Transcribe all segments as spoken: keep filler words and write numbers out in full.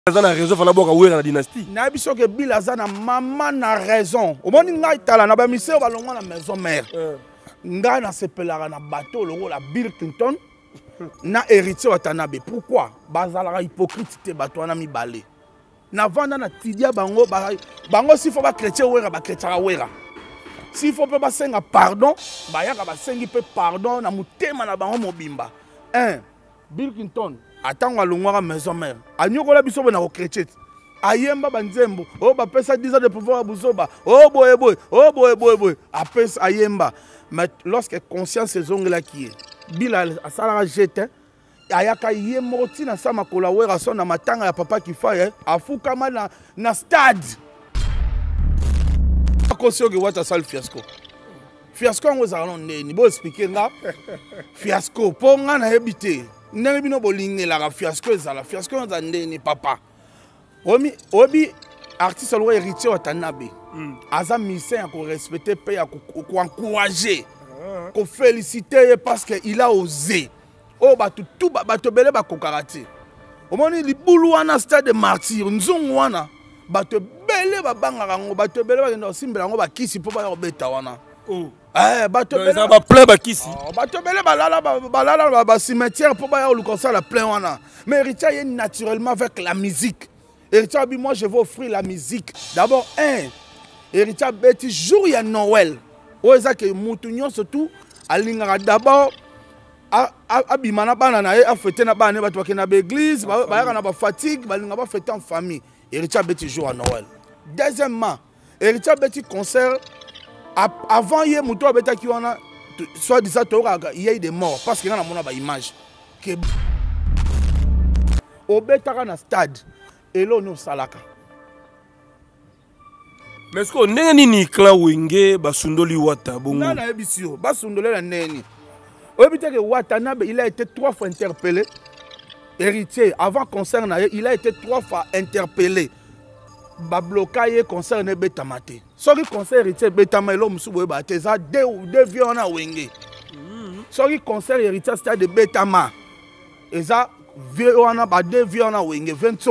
Aza na raison fana boka wera na dynastie. Na biso ke Bill aza na maman na raison. Omoni ngai tala na ba misé ba longwa na maison mère. Ngai na sepelaka na bateau longo la Bill Clinton na héritier wa Tanabe. Pourquoi? Bazalaka hypocrite te bato na mibale. Na vanda na tidia bango bango si faut ba chrétien wera ba chrétien wera. Si faut pas senga pardon, ba yaka ba sengi pe pardon na mutema na bango mobimba. un Bill Clinton atangwa longwa maison mère. Anyokola biso na ko chrétien. Ayemba banzembo, oh ba pesa dix ans de pouvoir buzoba. Oh boy boy, oh boy boy boy. Apes ayemba. Mais lorsque conscience est là qui est, Bill a salara jeté. Ayaka yemoti na sama kola wera son na matanga ya papa qui fait afuka na na stade. Akosio ke wata sal fiasco. Fiasco ngo za non ni bo expliquer nga. Fiasco po nga na hebité. Ndenge bino bolingela ka fiasco ezala fiasco za ndeni papa. Omi obi artiste lo héritier wa Tanabe. Aza mission ko respecter pe ya ko encourager. Ko féliciter parce que il a osé. Oh batu tout bato belé ba kokarate. Omoni libulu wana stade de martyr nzungu wana bato belé ba bangaka ngo bato belé ba ndo simbela ngo ba kisi po ba beta wana. Oh. Eh bato belé ba plein ba kisi. Oh bato belé ba lala ba lala ba cimetière po ba yo lukosa la plein wana. Mais héritier est naturellement avec la musique. Héritier bi moi je vais offrir la musique. D'abord un héritier beti jour ya Noël. Oza ke mutu nyonso tout alingaka d'abord abimana bana na a fêter na bana bato bakena ba église ba yaka na ba fatigue balinga ba fêter en famille. Héritier beti jour à Noël. Deuxièmement, héritier beti concert avant hier mutu abeta ki wana soit disant toka il y a des morts parce que na mona ba image que obeta na stade et là nous salaka. Mais est-ce qu'on n'est ni clan wenge basundoli wata bongo? Non na ebisio basundoli la neni. Obité que Watanabe, il a été trois fois interpellé. Héritier, avant concert, il a été trois fois interpellé. Bablokaye concert ne betamate. Sorry concert héritier betama l'homme sous bate ça deux deux vieux na wenge. Sorry concert héritier stade de betama. Et ça vieux na ba deux vieux na wenge vingt.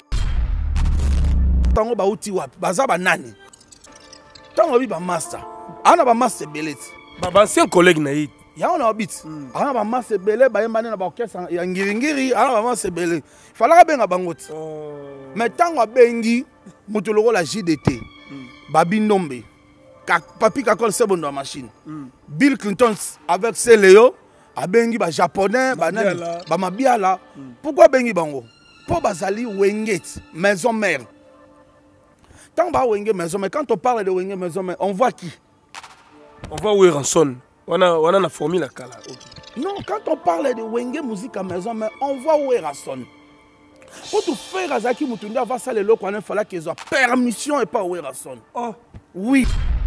Tango ba uti wapi baza ba nani. Tango bi ba master. Ana ba master belet. Baba ancien collègue na it. Il y a un habit. Ah, ma masse belé, bah, il y a un orchestre, il y a un giringiri, ah, ma masse belé. Il fallait bien abangot. Mais tant que bengi, mutuloro la J D T, babi nombe, papi kakol c'est bon dans la machine. Bill Clinton avec ses Léo, a bengi ba japonais, ba nani, ba mabiala. Pourquoi bengi bango? Pour bazali wenget, maison mère. Tant ba wenge maison mère, quand on parle de wenge maison mère, on voit qui? On voit Weranson. On a, on a la formule à Kala. Okay. Non, quand on parle de Wenge musique à maison, mais on voit où est Rasson. Pour tout faire, Azaki Moutounda va ça le loc, il fallait qu'ils aient permission et pas où est Rasson. Oh, oui.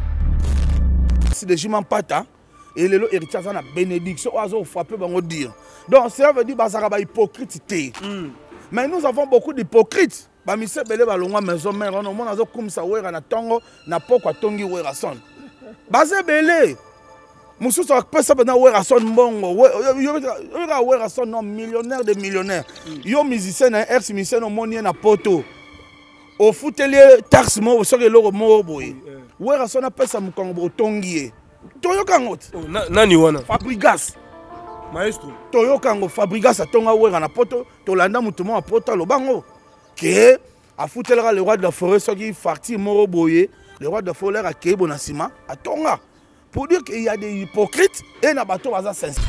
C'est des juments pata et le héritier a bénédiction, oiseau frappé, on va dire. Donc, ça veut dire que c'est une hypocrite. Mais nous avons beaucoup d'hypocrites. Bah, monsieur Belé, bah, l'on maison, mais on a comme ça, où est Ranatongo, n'a pas quoi tongi où est Rasson. Bah, c'est Belé. Moussou ça peut ça pendant ouais son bongo ouais son non millionnaire de millionnaires yo musicien ex musicien no monien na poto au footelier taxe mo so ke loko mo boy ouais son appelle ça mukongo tongié toyo kangot nani wana Fabrigas maestro toyo kango Fabrigas atonga ouais na poto to landa mutu mo poto lo bango ke a foutelera le roi de la forêt so ki farti mo boye le roi de la forêt a kebo na sima atonga. Pour dire qu'il y a des hypocrites et na bateau baza sincère.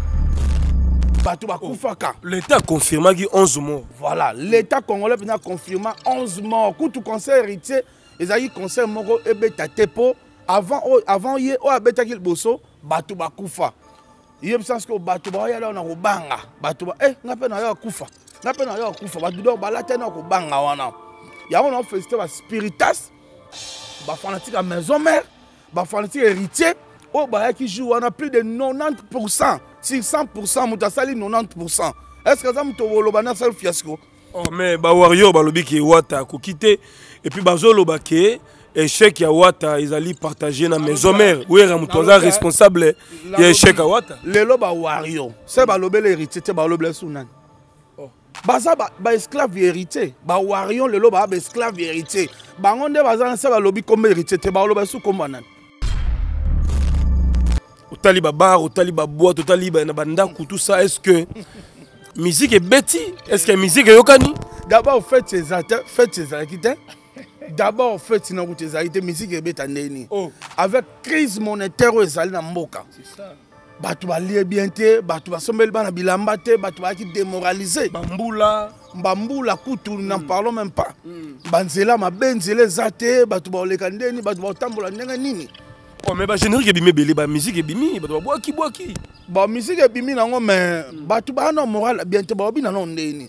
Bateau ba kufaka. L'État confirma qu'il y a onze morts. Voilà, l'État congolais a confirmé onze morts. Quand tout conseil héritier, ils ont eu conseil moro ebeta tepo avant avant hier o abeta kil bosso bateau ba kufa. Yeb sens que bateau ba ya na ko banga. Bateau ba eh ngape na ya kufa. Ngape na ya kufa. Bateau do ba lata na ko banga wana. Ya on a festé ba spiritas ba fanatique à maison mère. Bah, fanatique héritier, oh, bah, qui joue, on a plus de quatre-vingt-dix pour cent, sur cent pour cent, on a sali quatre-vingt-dix pour cent. Est-ce que ça me tombe au bana seul fiasco? Oh, mais bah, Wario, bah, lobi qui est Wata, ko quitter, et puis bah, Zolo, bah, qui échec à Wata, ils allaient partager dans maison mère. Oui, Ramoutoza responsable, il y a échec à Wata. Le loba Wario, c'est bah, l'obé l'héritier, c'est bah, l'obé sounan. baza ba esclave héritier ba warion lelo ba ba esclave héritier bango nde baza na se ba lobi comme héritier te ba loba su comme banane otali ba bar otali ba boîte otali ba na banda tout ça est-ce que musique est bêti est-ce que musique est yokani d'abord faites ces actes faites ces actes d'abord faites na route ces actes musique est bêta neni avec crise monétaire ezali na mboka c'est ça bato balie bien te bato basombeli bana bilamba te bato baki démoraliser bambula bambula kutu n'en parlons même pas banzela mabenzela ezate bato baoleka ndeni bato baotambola ndenge nini oh mais ba générique ebimi belé ba musique ebimi bato babwaki bwaki ba musique ebimi nango mais bato bana moral bien te baobi na non ndeni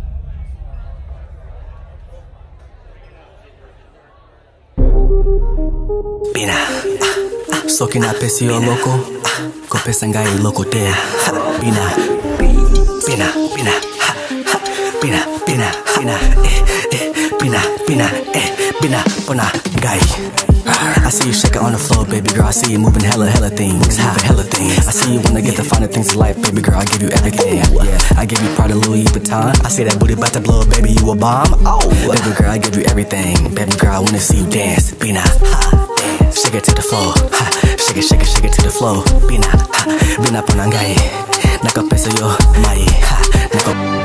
Bina, soki na pesi yo loko, kopesa ngai loko te. Bina, bina, bina, bina, bina, bina, eh, eh, bina, bina, eh, bina, bona ngai. I see you shaking on the floor, baby girl. I see you moving hella, hella things, moving hella things. I see you wanna get the finer things in life, baby girl. I give you everything. Yeah, I give you Prada, Louis Vuitton. I see that booty about to blow, baby. You a bomb. Oh, baby girl, I give you everything, baby girl. I wanna see you dance, Bina. Dance, shake it to the floor, shake it, shake it, shake it to the floor, Bina, Bina ponangai, naka pesa yo mai, naka.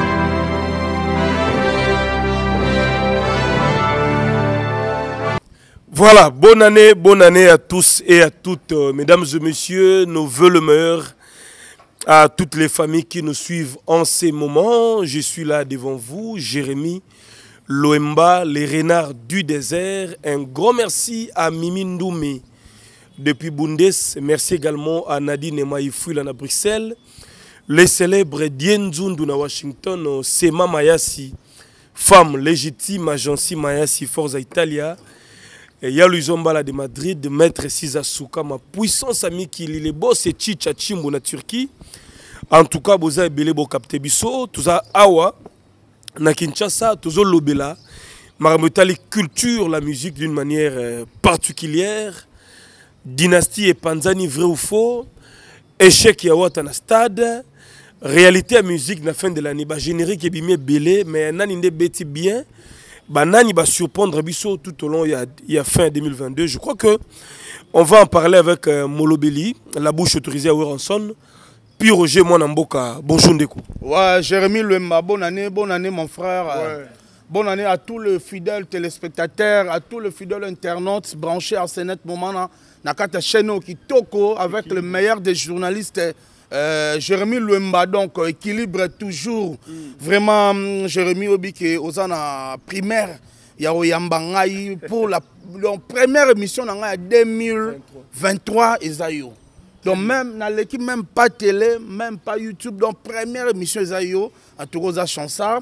Voilà, bonne année, bonne année à tous et à toutes, euh, mesdames et messieurs, nos vœux le meilleur à toutes les familles qui nous suivent en ces moments. Je suis là devant vous, Jérémy Loemba, les renards du désert. Un grand merci à Mimi Ndoumé depuis Bundes. Merci également à Nadine Maïfouila à Bruxelles. Les célèbres Dienzundu à Washington, Sema Mayasi, femme légitime, Agency Mayasi, Forza Italia. Et Yalou Zombala de Madrid, Maître Siza Souka, ma puissance amie qui les boss et Chicha Chimbo na Turquie. En tout cas, vous avez belé bo capte biso, tout ça awa na Kinshasa, tout ça lobela. Maramutali culture la musique d'une manière euh, particulière. Dynastie et Panzani vrai ou faux. Échec yawata na stade. Réalité à musique na fin de l'année, ba générique et bimé belé, mais nani nde beti bien. Banani va surprendre Bisso tout au long il y a, il y a fin deux mille vingt-deux. Je crois que on va en parler avec euh, Molobeli, la bouche autorisée à Weranson. Puis Roger Mwanamboka, bonjour Ndeko. Ouais, Jérémy Loemba, bonne année, bonne année mon frère. Ouais. Bonne année à tous les fidèles téléspectateurs, à tous les fidèles internautes branchés à ce net moment là. Nakata Cheno qui toko avec okay. Le meilleur des journalistes. Euh, Jérémy Loemba, donc équilibre toujours. Mm. Vraiment, Jérémy Obike, aux ans primaire, il y a Oyambangaï pour la, la première émission en deux mille vingt-trois. Esayo. Donc, même dans l'équipe, même pas télé, même pas YouTube, donc première émission Esayo, à Tourosa Chansard.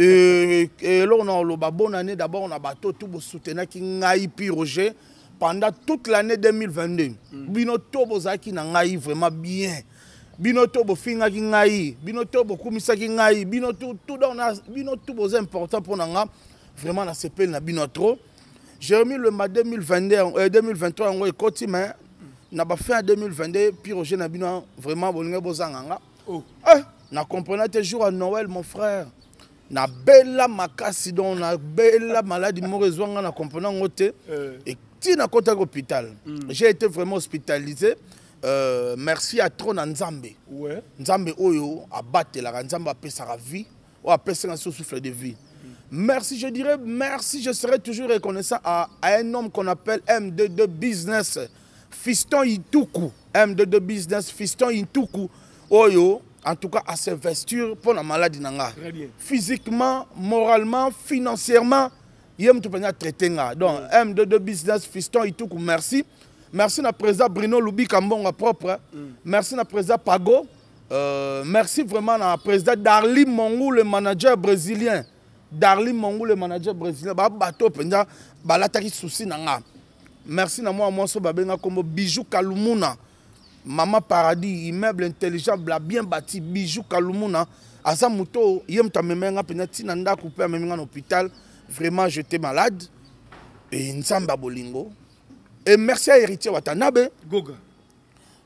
Et là, on a le bonne année, d'abord, on a bateau tout pour soutenir qui ngaï puis Roger pendant toute l'année deux mille vingt-deux. Bino Tobozaki n'a vraiment bien. Binoto bo finga ki ngai, binoto bo kumisa ki ngai, binoto tout dans binoto bo important pour nanga vraiment na s'appelle na binotro. Jérémy Loemba deux mille vingt-deux euh, deux mille vingt-trois on est côté mais na ba fin deux mille vingt-deux puis Roger na bino vraiment bolinga bozanga. Oh. Eh, na comprenait toujours à Noël mon frère. Na bella makasi donc na bella maladie morezwanga na comprenant ngote et ti na kota hôpital. J'ai été vraiment hospitalisé. Euh, merci à trop Nzambe. Ouais. Nzambe oyo a battu la Nzambe a payé sa vie ou a payé son souffle de vie. Mm. Merci, je dirais merci, je serai toujours reconnaissant à, à un homme qu'on appelle M deux deux Business, Fiston Ituku. M deux deux Business, Fiston Ituku. Oyo, en tout cas à ses vestures pour la maladie nanga. Physiquement, moralement, financièrement, il y a tout traité. Donc mm. M deux deux Business, Fiston Ituku, merci. Merci à président Bruno Loubi Kambonga propre. Mm. Merci à président Pago. Euh, merci vraiment à président Darly Mongou, le manager brésilien. Darly Mongou, le manager brésilien. Ba bato penda balataki souci nanga. Merci à moi moi so babenga comme Bijou Kalumuna. Mama Paradis, immeuble intelligent, bien bâti, Bijou Kalumuna. Asa muto yem ta memenga penda tinanda coupé memenga en hôpital. Vraiment j'étais malade. Et Nsamba Bolingo. Et merci à Héritier Watanabe. Goga.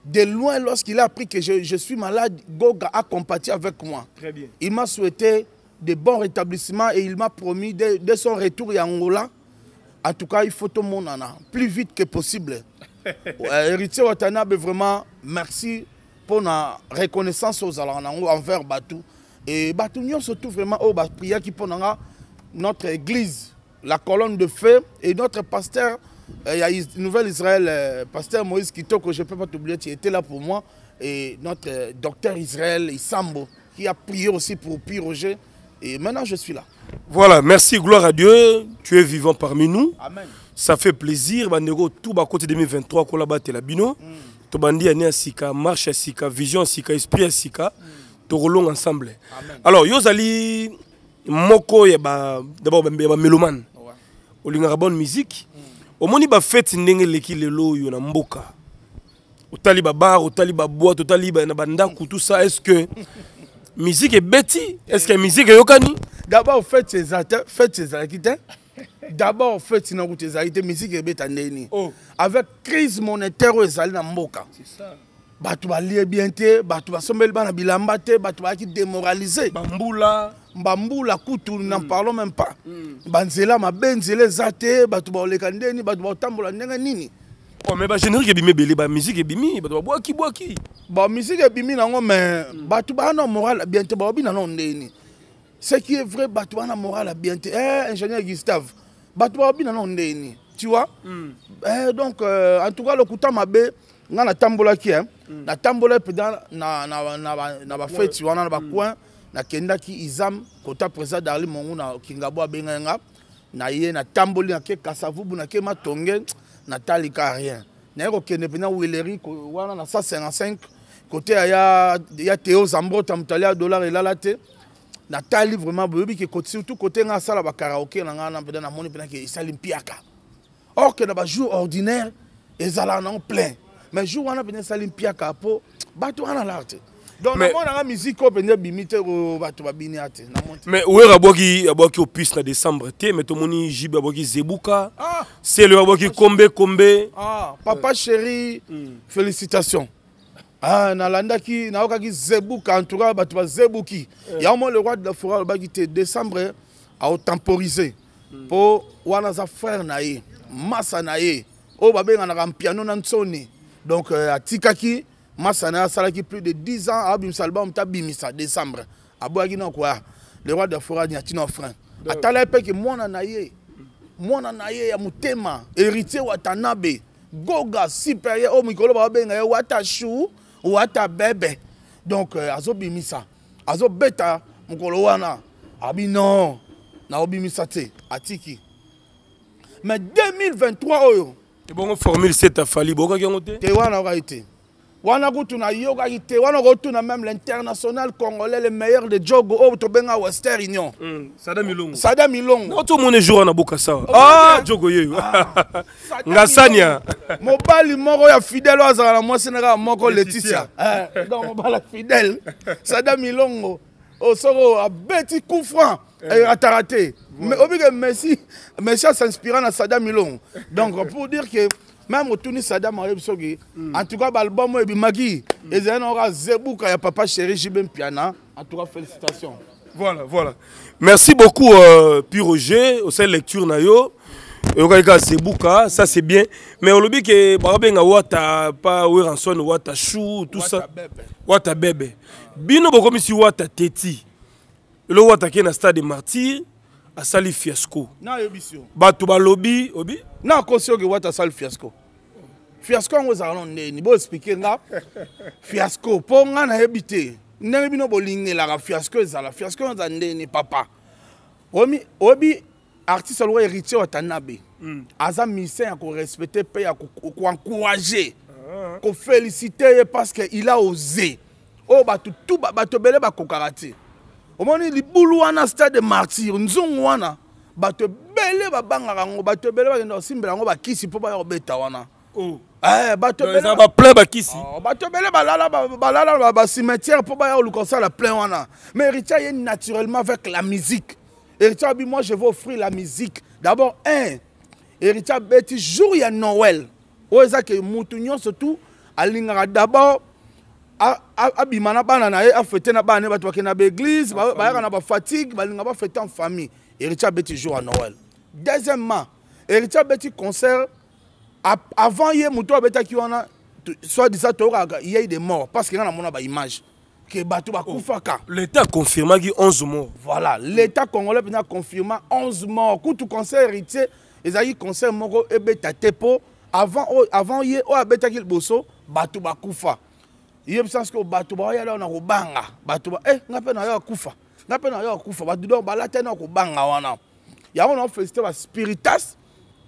De loin, lorsqu'il a appris que je, je suis malade, Goga a compati avec moi. Très bien. Il m'a souhaité de bons rétablissements et il m'a promis, dès, dès son retour à Angola, en tout cas, il faut tout le monde en a, plus vite que possible. euh, Héritier Watanabe, vraiment, merci pour la reconnaissance aux Alanango envers Batou. Et Batou, nous surtout vraiment, oh, bah, prière qui pour notre église, la colonne de feu, et notre pasteur, il euh, y a une nouvelle Israël, euh, pasteur Moïse Kitoko, je ne peux pas t'oublier, tu étais là pour moi, et notre euh, docteur Israël Isambo, qui a prié aussi pour Pierre Roger, et maintenant je suis là. Voilà, merci, gloire à Dieu, tu es vivant parmi nous. Amen. Ça fait plaisir, Bandego, tout bas côté deux mille vingt-trois, qu'on l'a battu la bino. To bandi ane asika, marche asika, vision asika, esprit asika, to rolong ensemble. Amen. Alors, yozali moko ya ba d'abord ba mélomane. Olinga bonne musique. Omoni ba fête ndenge leki lelo yo na mboka. Otali ba bar, otali ba boîte, otali ba na banda tout ça, est-ce que musique est bêti? Est-ce que musique est yokani? D'abord, faites ces actes, faites ces actes. D'abord, faites ces actes, musique est bêti. Oh. Avec crise monétaire, ils allaient dans Mboka. C'est ça. Batu ba lié bien te, batu ba sombel ba na bilamba te, batu ba ki démoralisé. Bamboula. Bamboula kutu, n'en parlons même pas. Banzela ma benzele zate, batu ba olekandeni, batu ba otambola ndenga nini. Oh, mais ba générique bimé belé, ba musique bimi, batu ba boaki boaki. Ba musique bimi nango mais batu ba na moral bien te, ba obi na non ndeni. Ce qui est vrai, batu ba na moral bien te. Eh, ingénieur Gustave, batu ba obi na non ndeni. Tu vois? Mm. Eh, donc, euh, en tout cas, le kouta mabe, on a la tambola qui est. La tambola est dans la fête, tu vois, dans le coin, na kenda ki izam, kota présent dans le monde, na kingabo abenga, na ye, na tamboli, na ke kasavubu, na ke matonge, na talika rien. Na yoko kende pena Willery, wana na cent cinquante-cinq, côté ya ya Théo Zambo, tamutalia dollar et lalate. Na tali vraiment, bebi ki côté surtout côté nga sala ba karaoke na nga na pena na moni pena ki isalimpiaka. Or que dans le jour ordinaire, ils allaient plein. Mais le jour où on a besoin de s'alimpier à capo, bateau on a l'art. Donc, on a la musique qui est bimité au bateau babiniate. Mais où est Raboki Raboki au piste en décembre? Mais tout le monde dit Raboki Zebuka. C'est le Raboki Kombe Kombe. Ah, papa chéri, félicitations. Ah, Nalanda qui n'a aucun Zebuka, en tout cas, bateau Zebuki. Il y a au moins le roi de la forêt qui était décembre à temporiser. Pour Wanaza frère naïe. Massa naïe. Oh, babé, on a un piano dans Sony. Donc, à Tikaki, Massa naïe, ça a plus de dix ans. Abim Salbam, Tabimisa, décembre. À Boagina, quoi. Le roi de la forêt, il y a un frère. À Talaïpe, que moi, naïe. Moi, naïe, à Moutema. Héritier Watanabe. Goga, supérieur. Oh, Mikolo, babé, Watachou, Watabebe. Donc, Azo Bimisa. Azo Beta, Mukolo Wana. Abi non. Na Obimisa, Atiki. Mais deux mille vingt-trois, oh, et bon, formule sept à Fali, Boga Gangote. te wana ga été. Wana gutu na yoga ite, wana gutu na même l'international congolais le meilleur de Jogo oh to benga Western Union. Sadam Milongo. Sadam Milongo. Non tout mon jour na boka sawa. Ah, Jogo yeyo. Ngasania. Mobali moko ya fidèle azala na mwasi na moko Laetitia. Eh, donc mobali fidèle. Sadam Milongo. Oh soro a beti coup franc et a raté. Mais obligé Messi, Messi s'inspirant à Sadam Milongo. Donc pour dire que même au Tunis Sadam Sogi, en tout cas l'album est Bimagi et c'est un Zebuka ya papa chéri Jibem Piana. En tout cas félicitations. Voilà, voilà. Merci beaucoup euh, Pierre Roger au sein lecture nayo. Et au cas Zebuka, ça c'est bien. Mais au lobby que Barabenga wata pas Weranson wata chou tout ça. Wata bébé. Bino bokomi si wata teti. Le wata qui est dans stade de martyr. A sali fiasco. Na yebisio. Batu ba lobby, obi? Na kosio ke wata sali fiasco. Fiasco ngo za londe ni bo expliquer nga. Fiasco po nga na yebite. Ndenge bino bolingela ka fiasco ezala. Fiasco za ndeni papa. Omi obi artiste lo héritier Watanabe. Mm. Aza mission ko respecter pe ya ko encourager. Ah. Ko féliciter parce que il a osé. Oh batu tout batu belé ba kokarati. Au moment où libulu wana stade de martyr nzungu wana bato belé babanga ngo bato belé ba simbela ngo bakisi po ba obeta wana oh eh bato belé ba plein bakisi oh bato belé balala balala ba cimetière po ba lukosa la plein wana mais héritier est naturellement avec la musique. Héritier bi moi je vais offrir la musique d'abord un héritier beti jour ya Noël o eza que mutu nyonso tout alingaka d'abord abimana bana na ye afete na bana bato bakena ba église bayaka na ba fatigue balinga ba fete en famille héritier beti jour à Noël. Deuxièmement, héritier beti concert avant hier muto abeta ki wana soit disant il y a eu des morts parce que na mona ba image que bato ba kufaka. L'état confirma qu'il y a onze morts. Voilà, l'état congolais a confirmé onze morts. Quand tu concert héritier, ils ont eu concert moko ebeta tepo avant avant hier o abeta ki bosso bato ba kufa. Il y a sens que bato ba ya na ko banga bato ba eh ngape na ya kufa ngape na ya kufa bato donc ba la tena ko banga wana ya on a félicité ba spiritas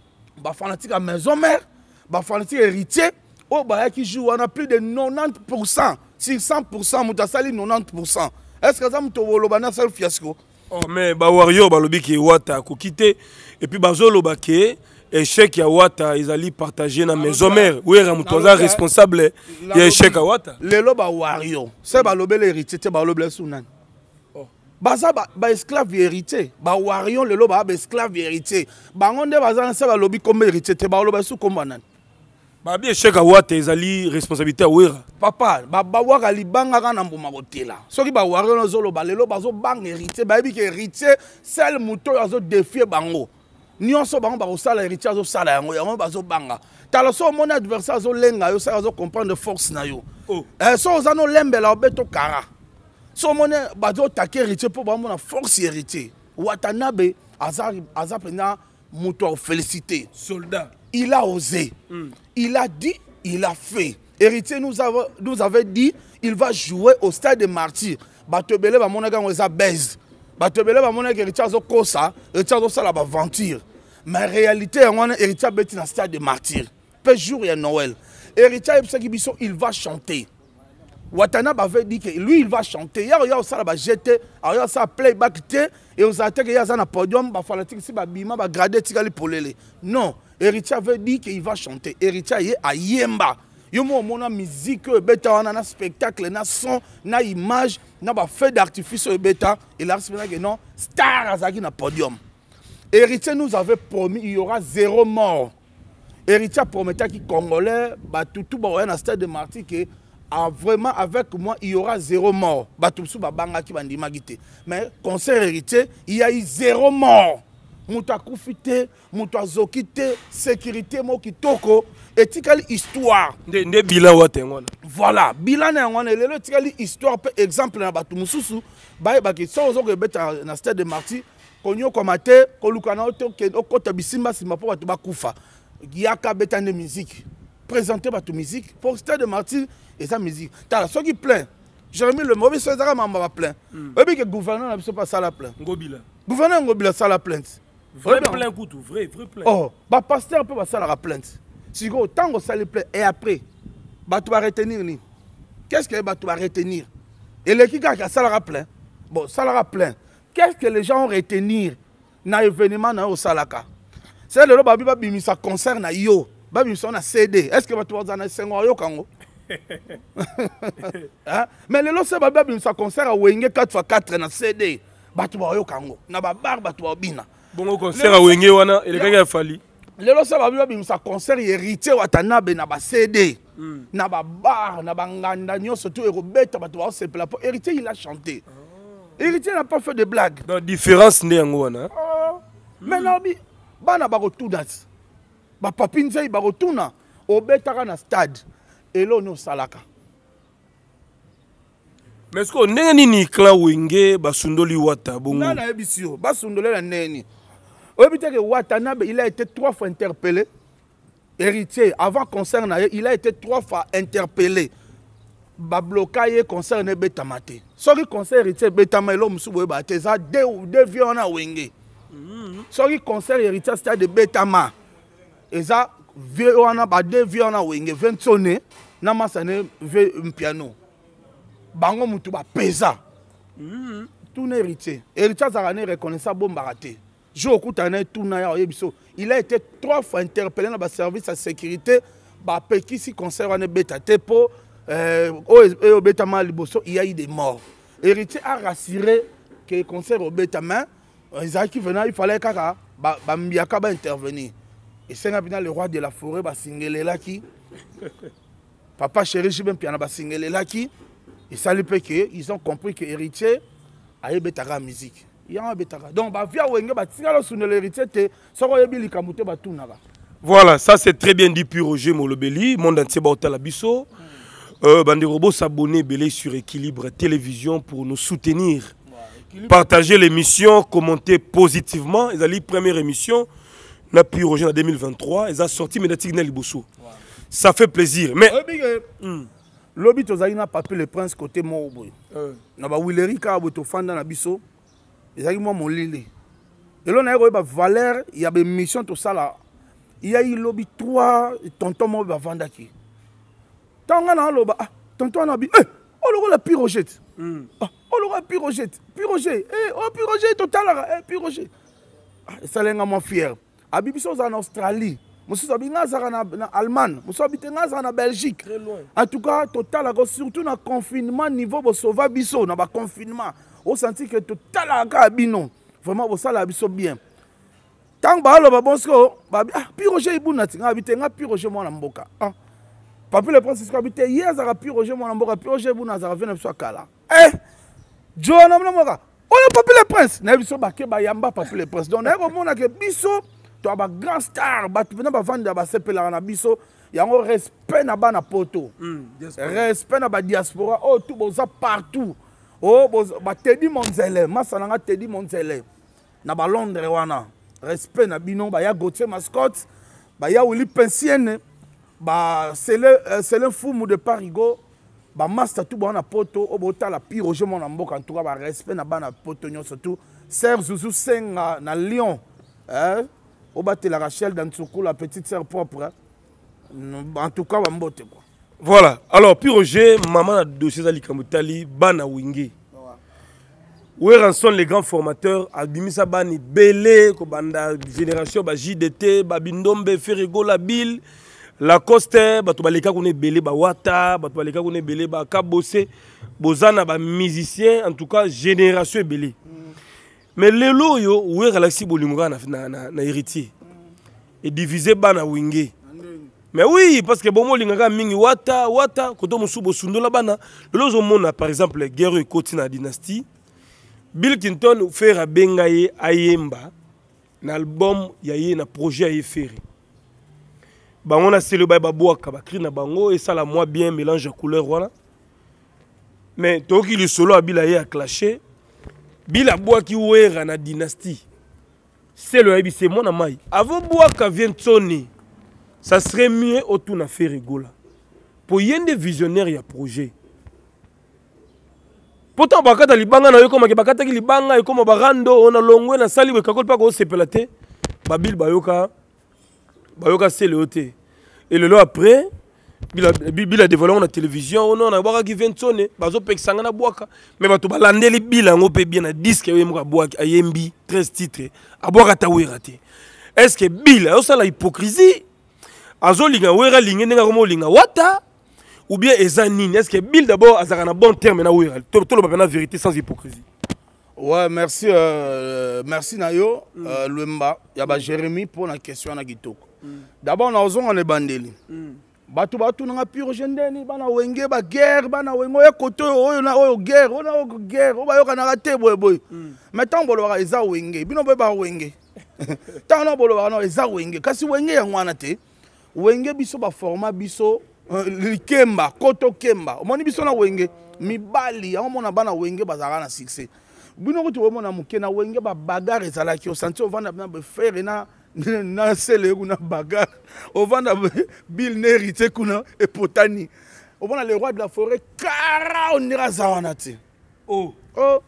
ba fanatique à maison mère ba fanatique héritier o ba ya qui joue on a plus de quatre-vingt-dix pour cent sur cent pour cent muta sali quatre-vingt-dix pour cent est-ce que ça muto woloba na sel fiasco oh mais ba warrior ba lobi ki wata ko quitter et puis ba zo loba ke échec ya wata ils allaient partager na maison mère oui ramutoza responsable ya échec ya wata lelo ba wario c'est ba lobele héritier te ba lobele sunan oh baza ba, ba esclave héritier ba wario lelo ba ba esclave héritier bangonde baza na ba lobi comme héritier te ba lobele su comme nan ba bi échec ya wata ils allaient responsabilité ya wera papa ba ba waka libanga kana mbuma botela soki ba wario no zolo ba lelo bazo bang héritier ba bi ke héritier seul muto azo défier bango nyonso bango bakosala héritier azosala yango yango bazobanga tala so omoni adversaire azolenga yo sala azokomprendre force na yo so oza nolembela obeto kara so omoni bazotake héritier mpo bamona force héritier Watanabe aza mpenza moto akofélicité soldat il a osé mm. il a dit il a fait héritier nous avait, nous avait dit il va jouer au stade de martyrs bato ebele bamonaka yango eza baise bato ebele bamonaka héritier azokosa héritier azosala baventure mais en réalité on a héritier beti na stade de martyr peu jour et Noël héritier biso il va chanter Watanabe avait dit que lui il va chanter ya ya osala ba jeter ya ça playback te et aux attaques ya za na podium ba fanatique si ba bima ba grader tikali polele non héritier avait dit qu'il va chanter héritier ye ayemba yo mo mona musique beta wana na spectacle na son na image na ba feu d'artifice beta il a expliqué que non star azaki na podium. Héritier nous avait promis il y aura zéro mort. Héritier promettait qu'il Congolais, bah tout tout bah un stade de martyr que ah, vraiment avec moi il y aura zéro mort. Bah tout sous bah banga qui bandi magité. Mais concert héritier il y a eu zéro mort. Mouta koufité, mouta zokité, sécurité mo kitoko, etikali histoire. De de bilan watengwana. Voilà, bilan na ngwana lelo etikali histoire pe exemple na batu mususu, ba ba ki so zo ko beta na stade de martyr. Konyo komate kolukana oto ke okota bisimba sima po batu bakufa yaka beta de musique présenter batu musique pour stade de martyr et sa musique tala soki plein Jérémie le mauvais so ezaka mamba ba plein obi ke gouverneur na biso pas sala plein ngobila gouverneur ngobila sala plainte vrai plein kutu vrai vrai plein oh ba pasteur peut ba sala plainte siko tango sala plein et après batu ba retenir ni qu'est-ce que batu ba retenir et le kika ka sala plein bon sala plein. Qu'est-ce que les gens ont retenir dans l'événement au Salaka? C'est le babi babi ça concerne à yo. Babi ça na C D. Est-ce que tu vas dans cinq ans yo kango? Mais le c'est babi babi ça concerne à Wenge quatre fois quatre na C D. Batu ba yo kango. Na ba bar batu ba bina. Bon concert à Wenge wana et le gars fali. Le c'est babi babi ça concerne héritier Watanabe na ba C D. Na ba bar na ba nganda nyo surtout erobeta batu ba se pela pour héritier il a chanté. Héritier n'a pas fait de blagues. Donc, différence n'est en Ghana. Maintenant, bana barotunas. Ba papinze barotuna. Obetara na stade. Et là, on salaka. Mais est-ce qu'on est ni clan wenge basundoli wata bongo? Non, non, ebisio. Basundoli la neni. Obité que Watanabe, il a été trois fois interpellé. Héritier, avant concert, il a été trois fois interpellé. Ba bloqué concerne betamate. Sorry concert héritier betama elo musubo ba teza de de vion na wenge. Sorry concert héritier stade de betama. Eza vion na ba de vion na wenge vingt na masane ve piano. Bango mutu ba pesa. Tout héritier. Héritier zarane reconnaissant bomba raté. Jo okutana tout na ya yebiso. Il a été trois fois interpellé dans ba service de sécurité ba pekisi concert na betate po au Betama Liboso, il y a eu des morts. Héritier a rassuré que le concert au Betama, il fallait que intervenir. Et c'est le roi de la forêt, Singele Laki. papa chéri j'ai même piano basingele laki et ça lui fait que ils ont compris que héritier a betaka musique il y a betaka donc ba via wenge ba tingala sur l'héritier te soko yebi likamute ba tunaka. Voilà, ça c'est très bien dit puis Roger Molobeli, monde entier ba otala biso. Euh bandi robot s'abonner belé sur Équilibre Télévision pour nous soutenir. Partager l'émission, commenter positivement. Ils ont la première émission, n'a pu Roger en deux mille vingt-trois, ils ont sorti Médatique Neliboso. Ça fait plaisir. Mais lobby tozali na papier le prince côté mo boy. Na ba Willery ka bo to fanda na biso. Ezali mo molile. Et là on a eu ba valeur, il y a des missions tout ça là. Il y a eu lobby trois tonton mo ba vandaki. Tanga na loba ah tonton na bi eh oh le la pirogette. Ah oh le pirogette. Pirogette. Eh oh pirogette total eh pirogette. Ah ça lenga mo fier. Abi biso en Australie. Monsieur Sabina Zara en Allemagne, Monsieur Abitenga en Belgique. Très loin. En tout cas, total, surtout dans le confinement, niveau de sauver biso, dans le confinement, on sentit que total a bino. Vraiment, on sent la biso bien. Tant que le bon sco, ah, puis Roger Ibunati, Abitenga, puis Roger Monamboka. Ah, Papi le prince, habité hier, Zara, puis Roger Monamboka, puis Roger Ibunazara, vient de Kala. Eh, John Amnamoka. Oh, le Papi le prince, Nebiso Baké, Bayamba, Papi le prince. Donc, on a que biso. Tu as un grand star, tu vas vendre des sepelars na biso, il y a un respect na ba na poto. Respect na ba diaspora, oh tout boza partout. Oh ba Teddy Monzele, masananga Teddy Monzele. Na ba Londres wana. Respect na bino ba ya Gauthier Mascotte, ba ya Willy Pensienne, ba c'est le c'est le fou de Parigo, ba master tout ba na poto, oh bota la pire Roger Monamboka en tout cas ba respect na ba na poto surtout. Serge Zouzou Senga na Lyon. Hein? Au bas la Rachel dans Tsoukou, la petite sœur propre. En tout cas, on va quoi. Voilà. Alors, puis Roger, maman a dossier à l'Ikamutali, Bana Wingé. Où sont les grands formateurs? Albimisa Bani, Belé, Kobanda, Génération, J D T, Babindombe, Ferrigo, La Bille, Lacoste, Batobaleka, qu'on est Belé, Bawata, Batobaleka, qu'on est Belé, Bakabose, Bozana, musicien, en tout cas, Génération Belé. Mais les loyaux, où est Galaxy Bolinga na héritier et divisé bana wingé. Mais oui, parce que bon linga mingi wata wata koto musu bosundo la bana. Le lozo mona par exemple guerre et côté na dynastie. Bill Clinton faire bengaye ayemba na album yaye na projet aye faire. Ba on a célébré ba boaka ba cri na bango et ça la moi bien mélange de couleurs voilà. Mais toi qui le solo a bilaye a clashé. Bila Boaki ouera na dynastie. C'est le c'est mon amai. Avant Boaka vient sonner, ça serait mieux autour na faire rigola. Pour y des visionnaires y a projet. Pourtant bakata libanga na yo comme bakata ki libanga et comme barando on a longwe na sali we kakol pa ko sepelate. Babil bayoka bayoka c'est le hoté. Et le lot après Bila bila dévoilé la télévision, on a boaka qui vient sonner, bazo pek sangana boaka, mais bato balandeli bila ngo pe bien na disque yo mo boaka ayembi treize titres, a boaka ta wérate. Est-ce que bila o ça la hypocrisie? Azo linga wera linga nga komo linga wata ou bien ezanine? Est-ce que bil d'abord azaka na bon terme na wera? Tout le monde na vérité sans hypocrisie. Ouais, merci euh, merci Nayo, mm. euh, Lemba, ya ba Jérémy pour la question na kitoko. Mm. D'abord na ozon on est bandeli. Mm. Batu batu nga piro jendeni bana wenge ba guerre bana wengo ya koto oyo na oyo guerre ona oyo guerre o ba yoka na rate boy boy maintenant bolo ba eza wenge bino be ba wenge tant bolo ba no eza wenge kasi wenge ya ngwana te wenge biso ba format biso likemba koto kemba omoni biso na wenge mibali ya mona bana wenge bazaka na succès bino ko to mona muke na wenge ba bagarre ezala ki o santi o vanda na be faire na na sele kuna bagarre au vanda Bill n'hérité kuna et potani au vanda le roi de la forêt kara on ira zawanati oh oh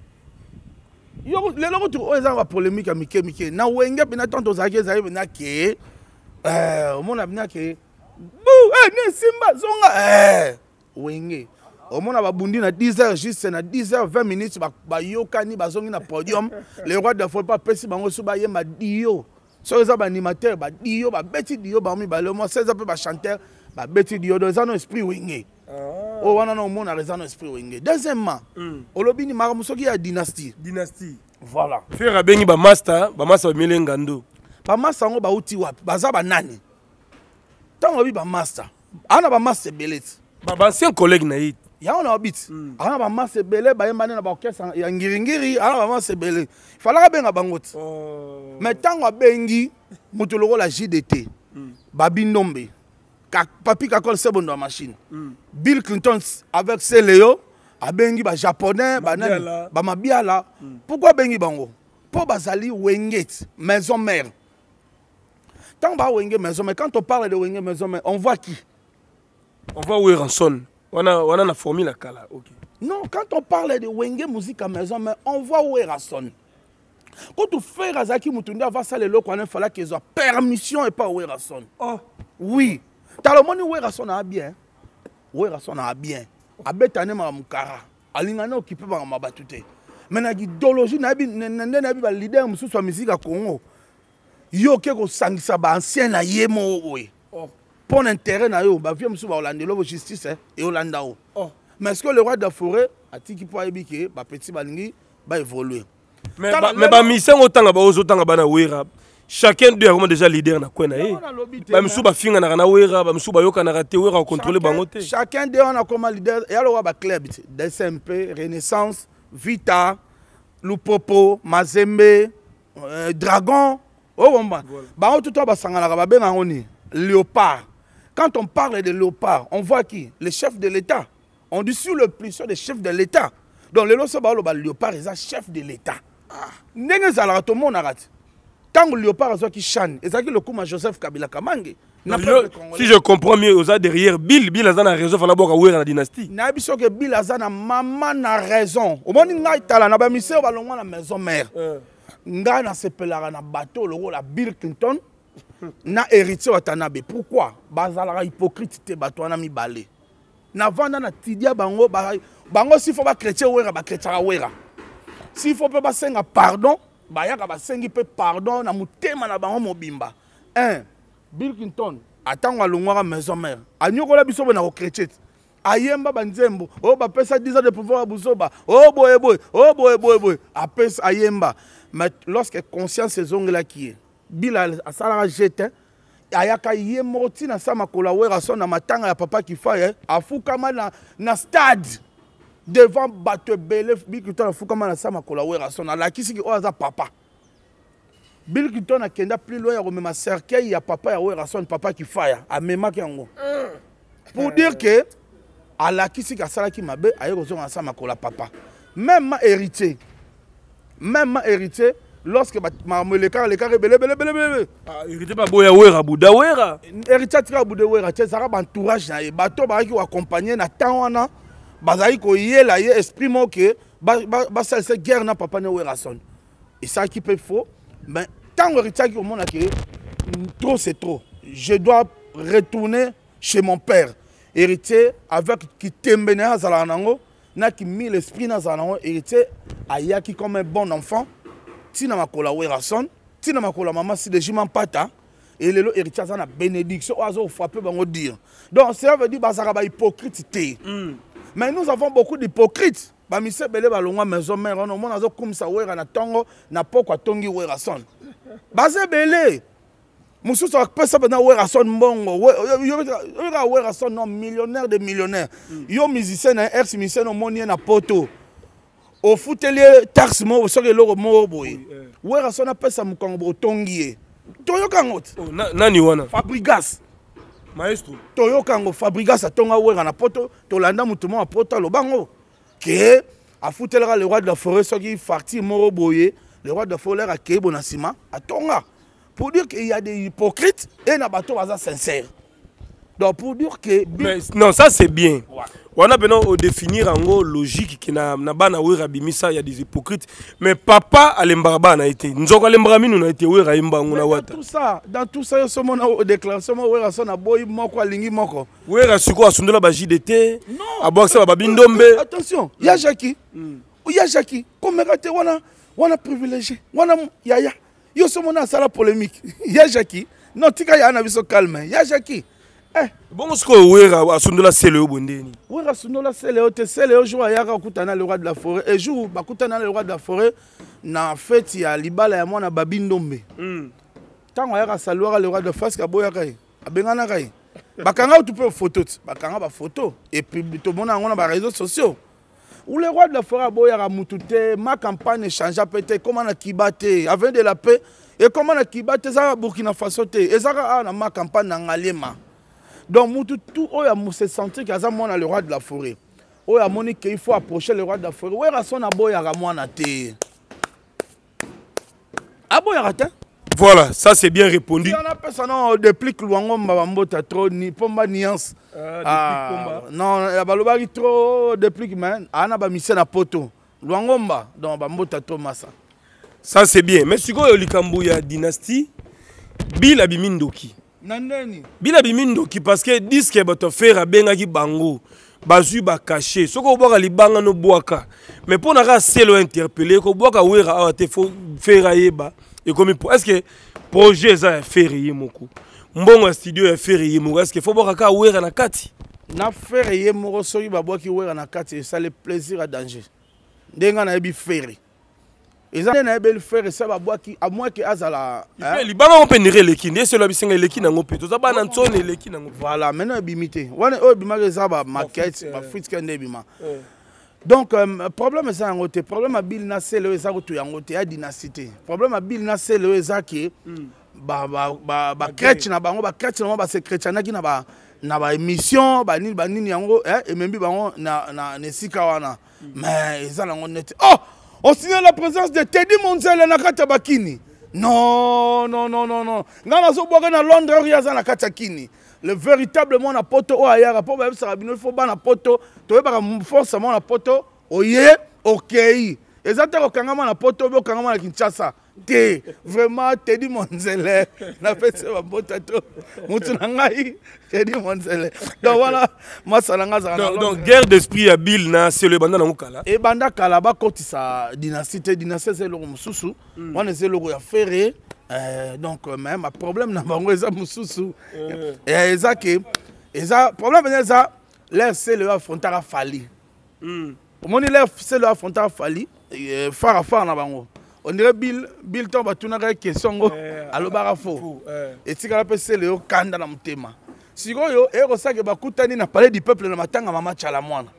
yo le loko tu o ezanga polémique à mike mike na wenge bina tonto zake zaye bina ke eh o mona bina ke bou eh ne simba zonga eh wenge au mona ba bundi na dix heures juste na dix heures vingt minutes ba ba yokani bazongi na podium le roi de la forêt pas pesi bango so ba yemba dio. So les animateurs, bah dio, bah beti dio, bah mi bah le moi seize peu bah chanteur, bah beti dio, dans un esprit wingé. Oh on a non mon a raison esprit wingé. Deuxièmement, au lobby ni maramusoki a dynastie. Dynastie. Voilà. Faire bengi ba master, ba master milengando. Ba master ngo ba uti wapi, ba za ba nani. Tant lobby ba master. ana ba masse belé ba ancien collègue na yit ya on a habite ana ba masse belé ba yemba na ba orchestre ya ngiringiri ana ba masse belé fallait benga bangote mais tango abengi mutu lokola J D T Babindombe papi kakol sebo ndo machine Bill Clinton avec Céléo abengi ba japonais ba nani ba mabiala pourquoi bengi bango pour bazali wenget maison mère tant ba wenge maison mais quand on parle de wenge maison mère on voit qui on voit Weranson on a on a la formule kala OK non quand on parle de wenge musique à maison mais on voit Weranson quand tu fais Razaki Mutundi va ça le loko il fallait qu'ils aient permission et pas Weranson oh oui t'as le monde Weranson a bien Weranson a bien abetane ma mukara alingana occupé ba mabatute mais na idéologie na bi na bi ba leader mususu wa musique à Congo yo ke ko sangisa ba ancien na yemo oye pour intérêt na yo ba vie mususu ba olandelo bo justice et olanda o mais est-ce que le roi de la forêt a tiki po ebike ba petit balingi ba évoluer mais mais ba mission otanga ba ozotanga bana wera chacun d'eux a déjà leader na kwena eh ba mususu ba finga na na wera ba mususu ba yoka na raté wera contrôler bango te chacun d'eux on a comme leader et alors ba club D S M P Renaissance Vita Lupopo Mazembe euh, Dragon oh bon bah bah tout toi ba sangana ba benga ngoni Léopard. Quand on parle de Léopard on voit qui le chef de l'État on dit sur le plus des chefs de l'État donc le loso ba lo ba Léopard est chef de l'État ndenge zala to mon arati tant Léopard azo ki chan ezaki le kuma Joseph Kabila Kamange. Si je comprends mieux, aux derrière Bill, Bill a une raison, il faut la dynastie. Na biso que Bill a une maman na raison. Au moment où tala na ba misé ba longa na maison mère. Nga na sepelara na bateau le rôle la Bill Clinton na héritier Watanabe. Pourquoi? Bazala hypocrite te bateau na mi balé. Na vanda na tidia bango bango si faut ba chrétien wera ba chrétien wera. Si faut pas senga pardon, ba yaka ba sengi pe pardon na mutema na bango mobimba. un Bill Clinton attend à l'ongwa maison mère. A nyokola biso na ko chrétien. Ayemba banzembo. Oh ba pesa dix ans de pouvoir buzoba. Oh boy boy. Oh boy boy boy. Apes ayemba. Mais lorsque conscience ces ongles là qui est. Bill a sala jete. Ayaka yemoti na sama kola wera son na matanga ya papa qui fait afukama na na stade devant bateau belé Bill Clinton afukama na sama kola wera son la kisi ki oza papa. Bill Clinton a kenda plus loin, il y a un cercueil, il y a papa, il y a son papa qui faille, à même qui pour dire que, à la qui s'est sala qui m'a bé, il y a un papa. Même héritier, même héritier, lorsque le cas, le cas est belé, belé, belé, belé. Héritier pas boya wera, bouda wera. Héritier tira bouda wera, c'est ça, entourage, bateau, qui va accompagner, na tawana, bazaï ko yé la yé, esprit mo que, bah ça c'est guerre na papa ne wera son. Et ça qui peut faux, mais tant que héritier au monde trop c'est trop. Je dois retourner chez mon père. Héritier avec qui t'embene à Zalanango, n'a qui mis l'esprit dans Zalanango, héritier aya qui comme un bon enfant, tina makola werason, tina makola maman si de jiman pata, et le héritier a bénédiction, oiseau frappé bango dire. Donc ça veut dire bazara ba hypocrite. Mais nous avons beaucoup d'hypocrites. Ba mise belé ba longa maison mère on mona zo kumsa wera na tongo na poko tongi wera son. Bazé belé. Mususu pesa na wera son mbongo. Yo yo wera son non millionnaire de millionnaires. Yo musicien na ex musicien no moni na poto. Au foutelier taxe mo so ke loko mo boy. Wera son pesa mukongo tongi. Toyo kangot. Nani wana? Fabrigas. Maestro. Toyo kango Fabrigas atonga wera na poto to landa mutumo a poto lo bango. Que a foutelera le roi de la forêt ce qui parti moro boye le roi de la forêt a créé bonasima à Tonga pour dire qu'il y a des hypocrites et na bateau baza sincère. Donc pour dire que mais, non ça c'est bien. On a besoin de définir en gros logique qui na na bana wera bimisa il y a des hypocrites mais papa alembarba na été nzoko alembrami nous na été wera imba ngona wata tout ça dans tout ça yo mona déclaration wera sona boy moko alingi moko wera siko asundola ba J D T aboksa ba bindombe attention ya Jackie ya Jackie comme kate wana wana privilégié wana yaya yo mona sala polémique ya Jackie non tika ya na biso calme ya Jackie. Eh, bon, ce que Wera Asundola c'est le bondeni. Wera Asundola c'est le hôtel, c'est le jour à Yaka Kutana le roi de la forêt. Et jour Bakutana le roi de la forêt, na fête ya Libala ya mwana Babindombe. Tant Yaka saluera le roi de face Kaboya Kai. Abengana Kai. Bakanga tu peux photo, bakanga ba photo et puis tout le monde a les réseaux sociaux. Où les rois de la forêt boya ramutute, ma campagne change peut-être comment na kibate avec de la paix et comment na kibate ça Burkina Faso te et ça na ma campagne na ngalema. Donc mutu tout oya mu se sentir que ça mona le roi de la forêt. Oya moni qu'il faut approcher le roi de la forêt. Oya rason na boya ramona te. Ah boya rate. Voilà, ça c'est bien répondu. Il y en a personne depuis que Luangomba Bambota trop ni pomba nuance. Ah, non, il y a balobari trop depuis que man, ana ba mission na poto. Luangomba donc Bambota trop massa. Ça c'est bien. Mais si ko likambo ya dynastie, Bila Bimindoki. Nandeni. Bila Bimindoki parce que disque bato faire bengaki bango. Bazu ba caché. Soko boka libanga no boaka. Mais pour na ka selo interpeller ko boaka wera awate fo faire yeba. Et comme est-ce que projet ça férié moko mbongo studio ya férié moko est-ce que faut boka ka wera na kati na férié moko soki ba boki wera na kati ça le plaisir à danger ndenga na ebi ferry eza na ebi ferry ça ba boki à moins que azala hein libanga on peut nire leki ndé selo bisenga leki na ngope to za ba na ntsone leki na ngope voilà maintenant ebimité wana o bimaka za ba market ba fruits kende bima. Donc, euh, problème c'est un côté. Problème à Bill na c'est le ezako tu yango te ya dynastie. Problème à Bill na c'est le ezaki ba ba ba ba chrétien na bango ba chrétien na ba c'est chrétien na ki na ba na ba émission ba nini ba nini yango eh et même bango na na nesika wana. Mais ezala ngo net. Oh, on signale la présence de Teddy Monzele na kata bakini. Non non non non non. Ngana zo boka na Londres ya na kata kini. Le véritablement na poto o ayara po ba ça il faut ba na poto to ba forcément na poto oye OK exactement kangama na poto bo kangama na Kinshasa te vraiment Teddy Monzele na fait ba bota to mutu na ngai Teddy Monzele donc voilà masala ngaza donc, donc guerre d'esprit à Bill na c'est le banda na mukala et banda kala ba kotisa dynastie dynastie c'est le mususu on est le ya ferré. Euh, donc même un problème na bango eza mususu et eza ke eza problème eza l'air c'est le affrontara fali on dit l'air c'est le affrontara fali fara fara na bango on dirait Bill Bill to batuna ka question ngo alobara fo et tika pe c'est le kanda na mutema sikoyo e ko sake bakutani na palais du peuple na matanga mama chala mwana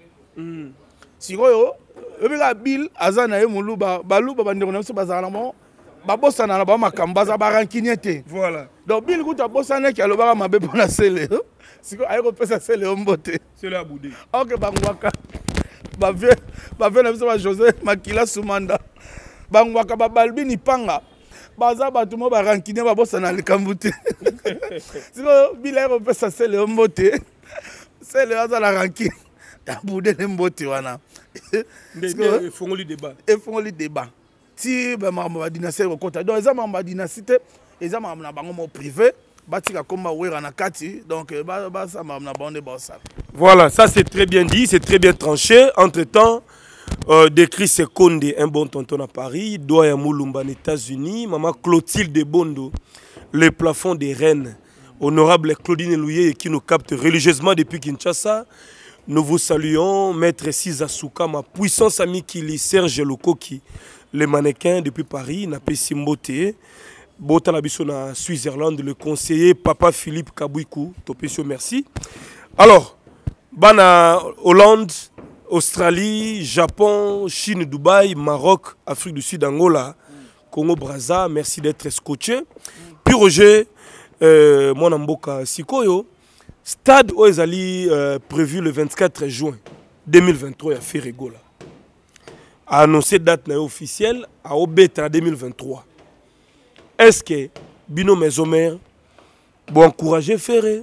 sikoyo ebika Bill azana e muluba baluba bandeko na so bazana mo babosana na ba makambaza ba rankinete voilà donc Bill kuta bosana ki alobaka mabe pona sele siko ayeko pesa sele ombote sele abudi OK bangwaka ba vie ba vie na biso ba José Makila Sumanda bangwaka ba Balbini Panga baza batu mo ba rankine ba bosana likambute siko Bill ayeko pesa sele ombote sele aza la rankine abude le mbote wana ndé fongoli débat et fongoli débat si ba mamba dynastie ko kota donc eza mamba dynastie eza mamba na bango mo privé batika komba wera na kati donc ba ba ça mamba na bande bossa. Voilà, ça c'est très bien dit, c'est très bien tranché. Entre-temps euh, décrit Sekonde, un bon tonton à Paris, Doya Moulumba aux États-Unis, maman Clotilde Bondo, le plafond des reines. Honorable Claudine Louye qui nous capte religieusement depuis Kinshasa. Nous vous saluons, maître Siza Souka, ma puissance amie Kili, Serge Lokoki. Les mannequins depuis Paris, Napé Simbote, Bota Labiso na Suisse-Irlande, le conseiller Papa Philippe Kabouikou, Topesio, merci. Alors, Bana Hollande, Australie, Japon, Chine, Dubaï, Maroc, Afrique du Sud, Angola, Congo, Brazza, merci d'être scotché. Puis Roger, euh, mon amboka Sikoyo, stade Oezali euh, prévu le vingt-quatre juin deux mille vingt-trois à Ferregola. A annoncé date officielle à Obeta deux mille vingt-trois. Est-ce que Bino Mesomer bon encourager Ferré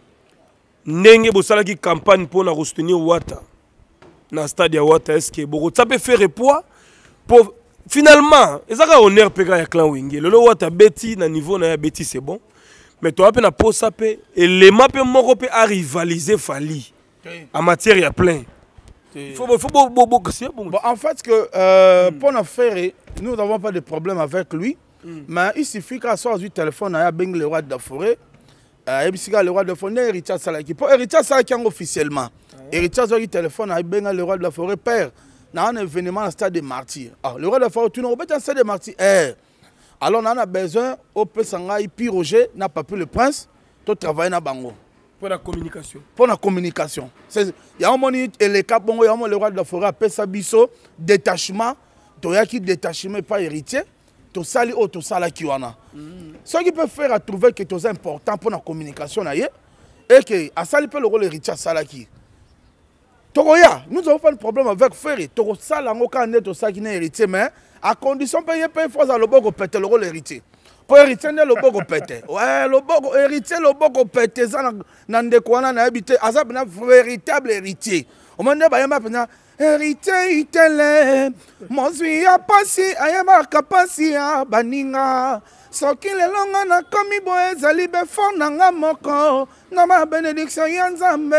Nenge bosalaki campagne pour na soutenir Wata na stade ya Wata est-ce que bon ça peut faire poids pour finalement ezaka honneur pega ya clan Wenge le Wata beti na niveau na ya beti c'est bon mais toi pe na po ça pe et les maps moko pe à rivaliser Fali en matière ya plein. Il faut, faut, faut, faut, faut, faut, bon. Bon, en fait, que, euh, mm. pour nous faire, nous n'avons pas de problème avec lui. Mm. Mais il suffit qu'à soit du téléphone, il y a bien le roi de la forêt. Il y a le roi de la forêt, Richard Salaki. Pour Richard Salaki officiellement. Et Richard Salaki téléphone, il y a le roi de la forêt. Père, il y a un événement dans le stade des martyrs. Alors, le roi de la forêt, tu n'as pas dans le stade des martyrs. Eh. Alors, on a besoin, au Pessangaï, puis Roger n'a pas pu le prince, de travailler dans Bango. Pour la communication. Pour la communication. Il y a un moment, et les cas, bon, il y a un moment, le roi de la forêt appelle ça biso, détachement. Tu as qui détachement pas héritier. Tu sali ou tu sala qui wana. Ce qui peut faire à trouver que c'est important pour la communication, et que à sali peut le rôle héritier à sala qui. Togoya, nous avons pas de problème avec Ferry. Togo sala ngoka ne to sa qui n'est héritier, mais à condition payer payer fois à le bogo péter le rôle héritier. Pour héritier le bogo péter. Ouais, le bogo héritier le bogo péter ça nan de quoi na habité. Azab na véritable héritier. Au moment de bayama pena héritier itele. Mon suis a passé ayama kapasi a baninga. Soki le longa na komi boe zali be fond nga moko na ma bénédiction ya Nzambe.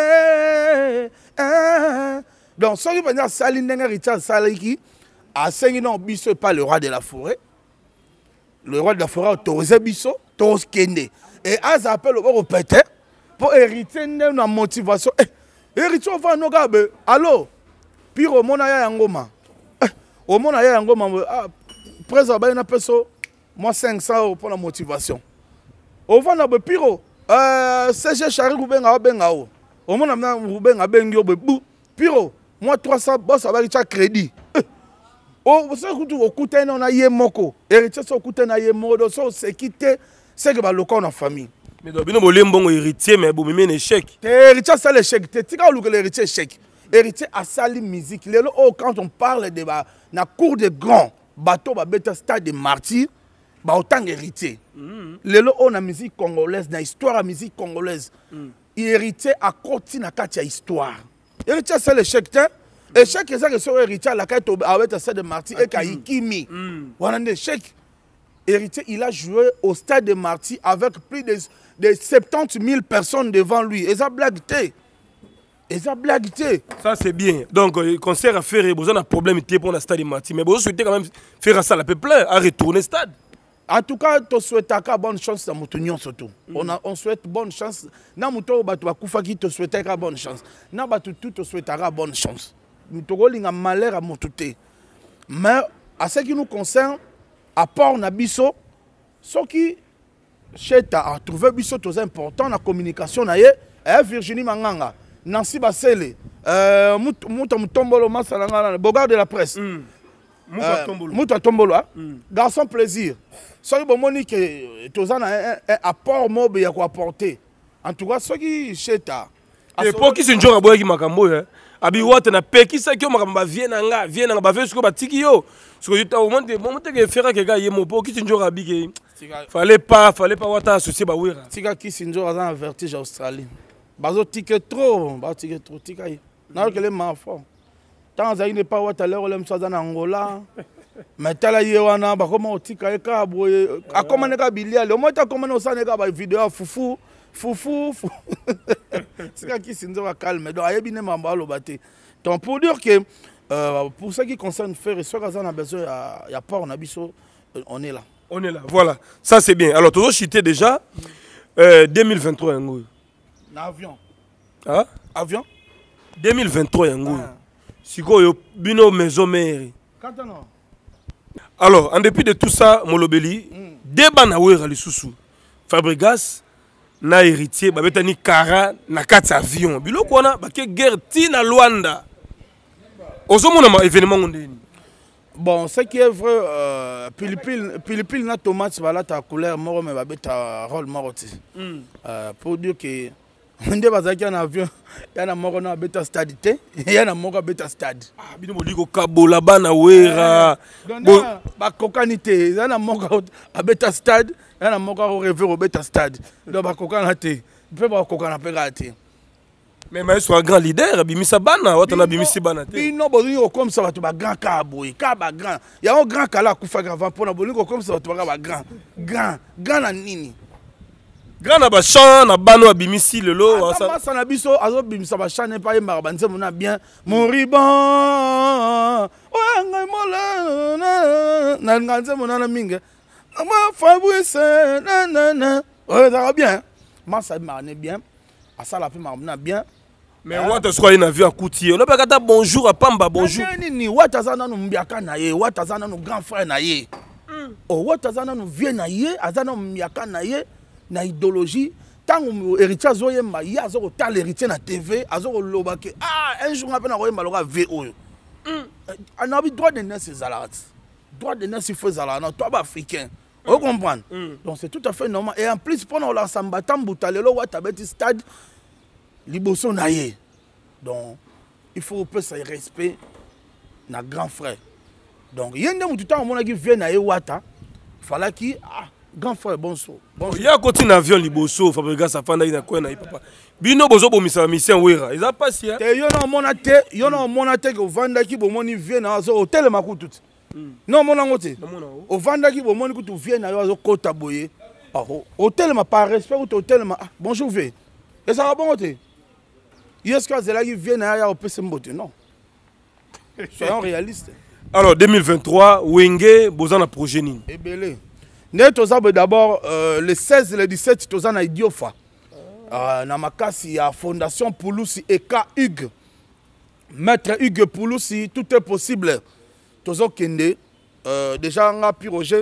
Eh. Donc soki pena sali ndenga héritier sali ki a sengi non biso pas le roi de la forêt. Le roi de la forêt a autorisé biso, tous kende. Et as appelle le roi pété pour hériter une motivation. Eh, héritier on va no gabe. Allô? Pire au monde ya ngoma. Eh, au monde ya ngoma ah présent ba na peso moi cinq cents euros pour la motivation. Au va na be piro euh C G Chari Rubenga benga o. Au monde na Rubenga bengi be bu. Piro moi trois cents boss avec cha crédit. Oh, vous savez que vous écoutez non na yemoko. Héritier so écoutez na yemodo so c'est quitter c'est que ba lokon na famille. Mais donc bino bolem bongo héritier mais bon même échec. Héritier ça l'échec. Te tika lu que l'héritier échec. Héritier a sali musique. Lelo oh quand on parle de ba na cour de grand bateau ba beta stade de martyrs ba autant héritier. Lelo oh na musique congolaise na histoire la musique congolaise. Héritier a continué na katia histoire. Héritier c'est l'échec hein. Et chaque fois que son héritier la carte avec un stade de martyrs et Kaikimi. Voilà un échec. Héritier, il a joué au stade de martyrs avec plus de, de soixante-dix mille personnes devant lui. Et ça blague. Et ça blague. Ça c'est bien. Donc le concert à faire, vous avez un problème pour le stade de martyrs. Mais vous souhaitez quand même faire ça à la peuple à retourner au stade. En tout cas, tu souhaites bonne chance dans mon union surtout. On, a, on souhaite bonne chance. Dans mon tour, tu souhaites te souhaiter bonne chance. Dans mon tout, tu souhaiteras bonne chance. Nous avons malheur à mon tout. Mais à ce qui nous concerne, à part Nabiso, ce qui a trouvé Biso très important, la communication, c'est Virginie Manganga, Nancy Basele, Mouta Mutombolo, Bogard de la presse, Mouta Tombolo, Garçon plaisir. Ce qui est bon, c'est un apport mobile à apporter. En tout cas, ce qui est et pour qui c'est un jour à boire qui m'a camboyé. Abi wate na peki sa kyo makamba vie na nga vie na ba vie suko batiki yo suko yuta au moment moment que fera que ga yemo po ki tinjo abi ke fallait pas fallait pas wata associer ba wera tika ki sinjo azan vertige Australie bazo ticket trop ba ticket trop tika yi na que les mafo tant za ine pas wata leur le msaza na Angola mais tala ye wana ba comment tika e ka boye akoma ne ka bilia le mota comment no sa ne ka ba vidéo fufu Foufou, fou. C'est qui s'est calme. Donc, il y a un peu donc, pour dire que euh, pour ce qui concerne faire et ce qu'on a besoin, il n'y a pas, on a besoin, on est là. On est là, voilà. Ça, c'est bien. Alors, tu as cité déjà euh, deux mille vingt-trois. Un avion. Hein? Avion? deux mille vingt-trois. Si vous avez une maison mère. Alors, en dépit de tout ça, Molobeli, débat na wera lisusu. Fabregas. Na héritier ba betani kara na kati avion biloko wana ba ke guerre tina Luanda ozomona ma événement ngondeni bon ce qui est vrai euh, pilipil pilipil na tomate bala ta couleur moro mais ba beta rôle maroti euh, pour dire que ndé bazaki na avion ya na moko na beta stade te ya na moko beta stade ah bino moliko kabola bana wera ba kokanité ya na moko beta stade il y a un mot rêvé au bêta stade. Donc, il y a un peu de mais il y a un grand leader, Bimisa Bana, ou tu Bimisi Bana. Non, il y a comme ça, tu as un grand cabo, grand. Il y a un grand cala qui fait grand pour nous, comme ça, tu as un grand. Grand, grand nini. Grand na bachan na bano Bimisi le lo. Ça ça na biso, azo Bimisa bachan n'est pas marban, c'est mon bien. Mon riban. Ouais, ngai mola. Na nganze mon na minga. Ma Fabrice, nanana. Ouais, ça va bien. Moi, ça m'a bien. À ça, la paix m'a bien. Mais what est-ce qu'on a vu à Koutier? On n'a pas qu'à bonjour à Pamba, bonjour. What est-ce qu'on a vu à Naye? What est-ce qu'on a vu à grand frère Naye? Oh, what est-ce qu'on a vu à Naye? Azana Miaka Naye, na idéologie, tango héritier azoyemba ye azokotala héritier na tv azokoloba ke ah un jour ngape na koyemba loka v oyo anabi droit de naissance ezalaka ti droit de naissance il faut ezalaka na toi baafricain oyo comprendre donc c'est tout à fait normal et en plus mpona kolakisa mbata mbuta lelo wata abeti stade liboso na ye donc il faut opesa respect na grand frère donc ye nde mutu ntango omonaki vie na ye wata falaki ah grand frère bonso il y a côté un avion liboso Fabregas afanda ina kwa na papa bino bozo bomisa mission wera eza pasi hein te yo na mona te yo na mona te ko vanda ki bomoni vie na zo hotel makutu non mona ngote o vanda ki bomoni kutu vie na yo zo kota boye ah hotel ma par respect ou hotel ma bonjour vie et ça va bon côté est-ce que zela ki vie na ya opese mbote non soyons réalistes. Alors deux mille vingt-trois Wenge bozana projet nini ebele ne tozabe d'abord euh, le seize et le dix-sept tozana Idiofa euh, na makasi ya fondation Poulousi Eka Hugues maître Hugues Poulousi tout est possible tozo kende euh, déjà nga piroger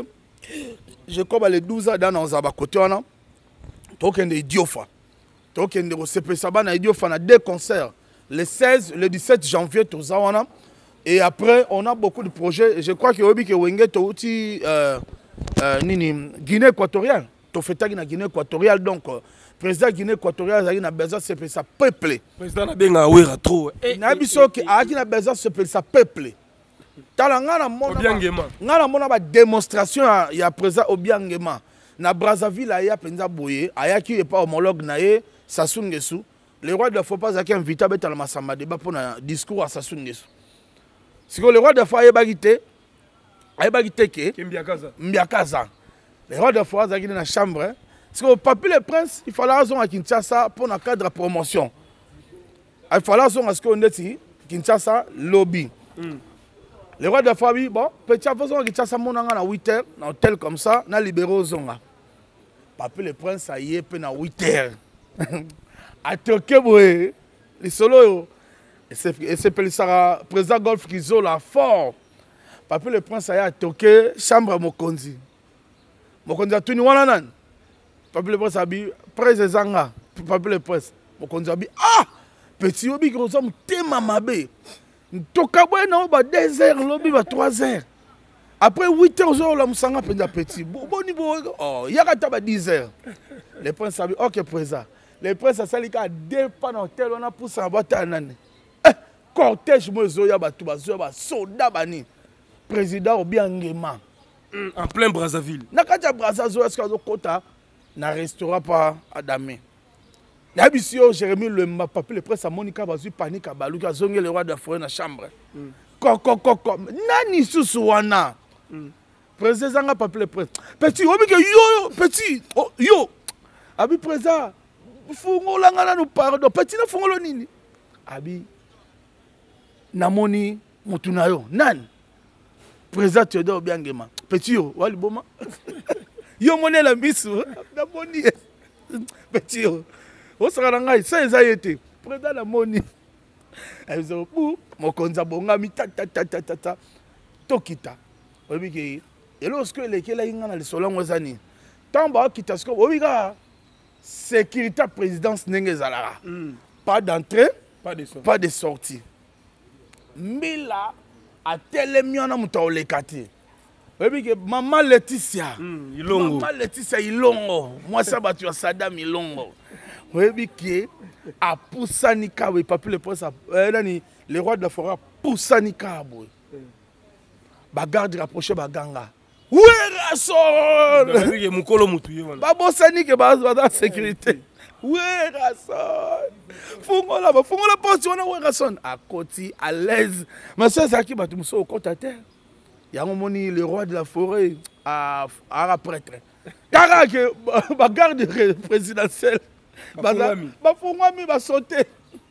je comme les douze ans dans za ba côté wana to kende Idiofa to kende ko sepesa bana Idiofa na deux concerts le seize le dix-sept janvier toza wana et après on a beaucoup de projets je crois que obi ke Wenge to uti euh, Euh, nini Guinée équatoriale to fetaki na Guinée équatoriale donc euh, président Guinée équatoriale a na besoin de sa peuple président na benga wera trop na biso ke a na besoin de sa peuple tala ngana mona Obiangema ngana mona ba démonstration ya, ya président Obiangema na Brazzaville aya penza boye ayaki e pas homologue na ye Sassou Nguesso le roi de faut pas aki invité beta la masamba débat pour un discours à Sassou Nguesso siko le roi de faut ayebaki ayebaki teke Mbiakaza Mbiakaza le roi de fois dans la chambre parce que papi le prince il fallait raison à Kinshasa pour un cadre de promotion il fallait raison à ce qu'on dit Kinshasa lobby mm. le roi de fois oui bon petit façon à Kinshasa mon à huit heures dans hôtel comme ça na libéraux zonga papi le prince a yé pe na huit heures a toqué boy les solo et c'est pour le président Golf Kizo la fort. Papi le prince a toqué chambre mokonzi. Mokonzi a tuni wana nan. Papi le prince a dit président nga. Papi le prince. Mokonzi a dit ah petit obi ko so mutema mabe. Toka boy na ba deux heures lobi ba trois heures. Après huit heures zo la musanga penda petit. Boni bo oh yaka ta ba dix heures. Le prince a dit OK président. Le prince a sali ka deux pas dans hôtel on a poussé en bata nani. Eh cortège mo zo ya ba tu ba zo ba soldat bani. Président Obiangema mm, en plein Brazzaville. Nakati Brazzaville est-ce que kota na restaurant pas Adamé. Na bisio Jérémy Lemba papi le prince Monica bazu panique à baluka zonge le roi de forêt na chambre. Ko ko ko ko nani susu wana. Président nga papi le prince. Petit obi ke yo petit oh, yo. Abi président fungola ngana no pardon petit na fungolo nini. Abi namoni mutuna yo nani. Président Théodore Obiangema petit yo wali boma yo mone la misu na moni petit yo o saka ngai seize ayete président la moni azo bu mokonza bonga mi ta ta ta ta ta ta tokita obi ke elo sko le kela inga na le solongo zani tamba kita sko obi ga sécurité présidence ndenge zalaka pas d'entrée pas de sortie pas de sortie mila a telemiona mutaole kati obi ke maman Laetitia mm, Ilongo maman Laetitia Ilongo moi ça batu Saddam Ilongo obi ke a poussani kawe papi le prince euh, nani le roi de la forêt poussani kabo ba garde rapproché ba ganga wera son ke mukolo mutuye wana ba bosani ke ba ba sécurité wera son fungola ba fungola poste wana wera son à côté à l'aise mais ça ça qui ba tu muso kota terre yango moni le roi de la forêt à à prêtre kara ke ba garde présidentielle ba ba fungwami ba sauter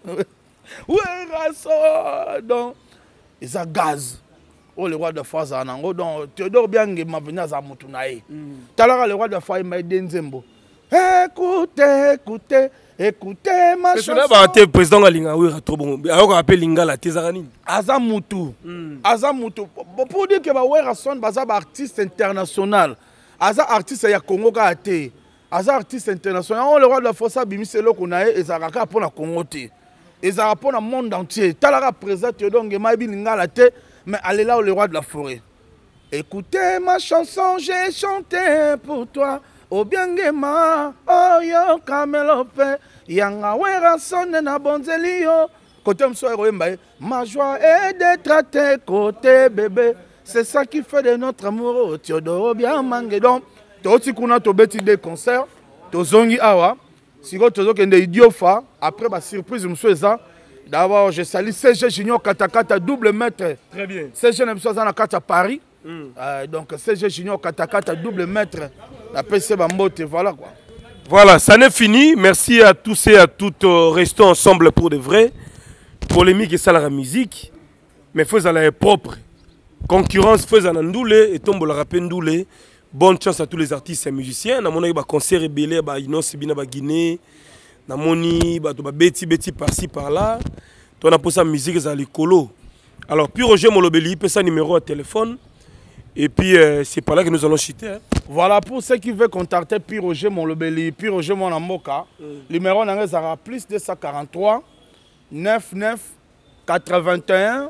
wera son donc ils a gaz. Oh, le roi de France en ango donc Théodore Obiangema venu za mutu na ye. Talaka le roi de France m'a dit Nzembo. Écoutez, écoutez, écoutez ma chanson. C'est là le président Galinga oui trop bon. Alors qu'on appelle Lingala Tezarani. Aza mutu. Aza mutu. Pour dire que ba wera son baza artiste international. Aza artiste ya Congo ka ate. aza artiste international on le roi de la fossa bimisi eloko na ye ezalaka mpona Congo te ezalaka mpona monde entier talaka président Théodore Nguema ebi lingala te mais allez là le roi de la forêt. Écoutez ma chanson, j'ai chanté pour toi. Au bien Nguema, oh yo Camelope, yanga wera sonne na bonzelio. Côté m'so mbaye, ma joie est d'être à tes côtés bébé. C'est ça qui fait de notre amour Théodore bien mangé donc. Toti kuna to beti des concerts, to zongi awa. Siko tozo kende idiofa, après ma surprise m'so eza. D'abord je salue C G Junior Katakata double maître. Très bien. C G n'aime pas na kata Paris. Mm. Euh, donc C G Junior Katakata double maître la P C Bambote voilà quoi. Voilà, ça n'est fini. Merci à tous et à toutes. Restons ensemble pour de vrai. Polémique et ça la musique. Mais faut aller propre. Concurrence faut en ndoulé et tombe la rapé ndoulé. Bonne chance à tous les artistes et musiciens. Na moni ba concert belé ba Inos bina ba Guinée. Na moni ba to ba beti beti par-ci par-là. Toi na pour ça musique za likolo. Alors puis Roger Molobeli peut ça numéro à téléphone. Et puis, euh, c'est par là que nous allons chuter. Hein. Voilà, pour ceux qui veulent contacter Puis Roger Molobeli, Puis Roger Monamoka, mm. le numéro est plus deux cent quarante-trois, quatre-vingt-neuf, quatre-vingt-un,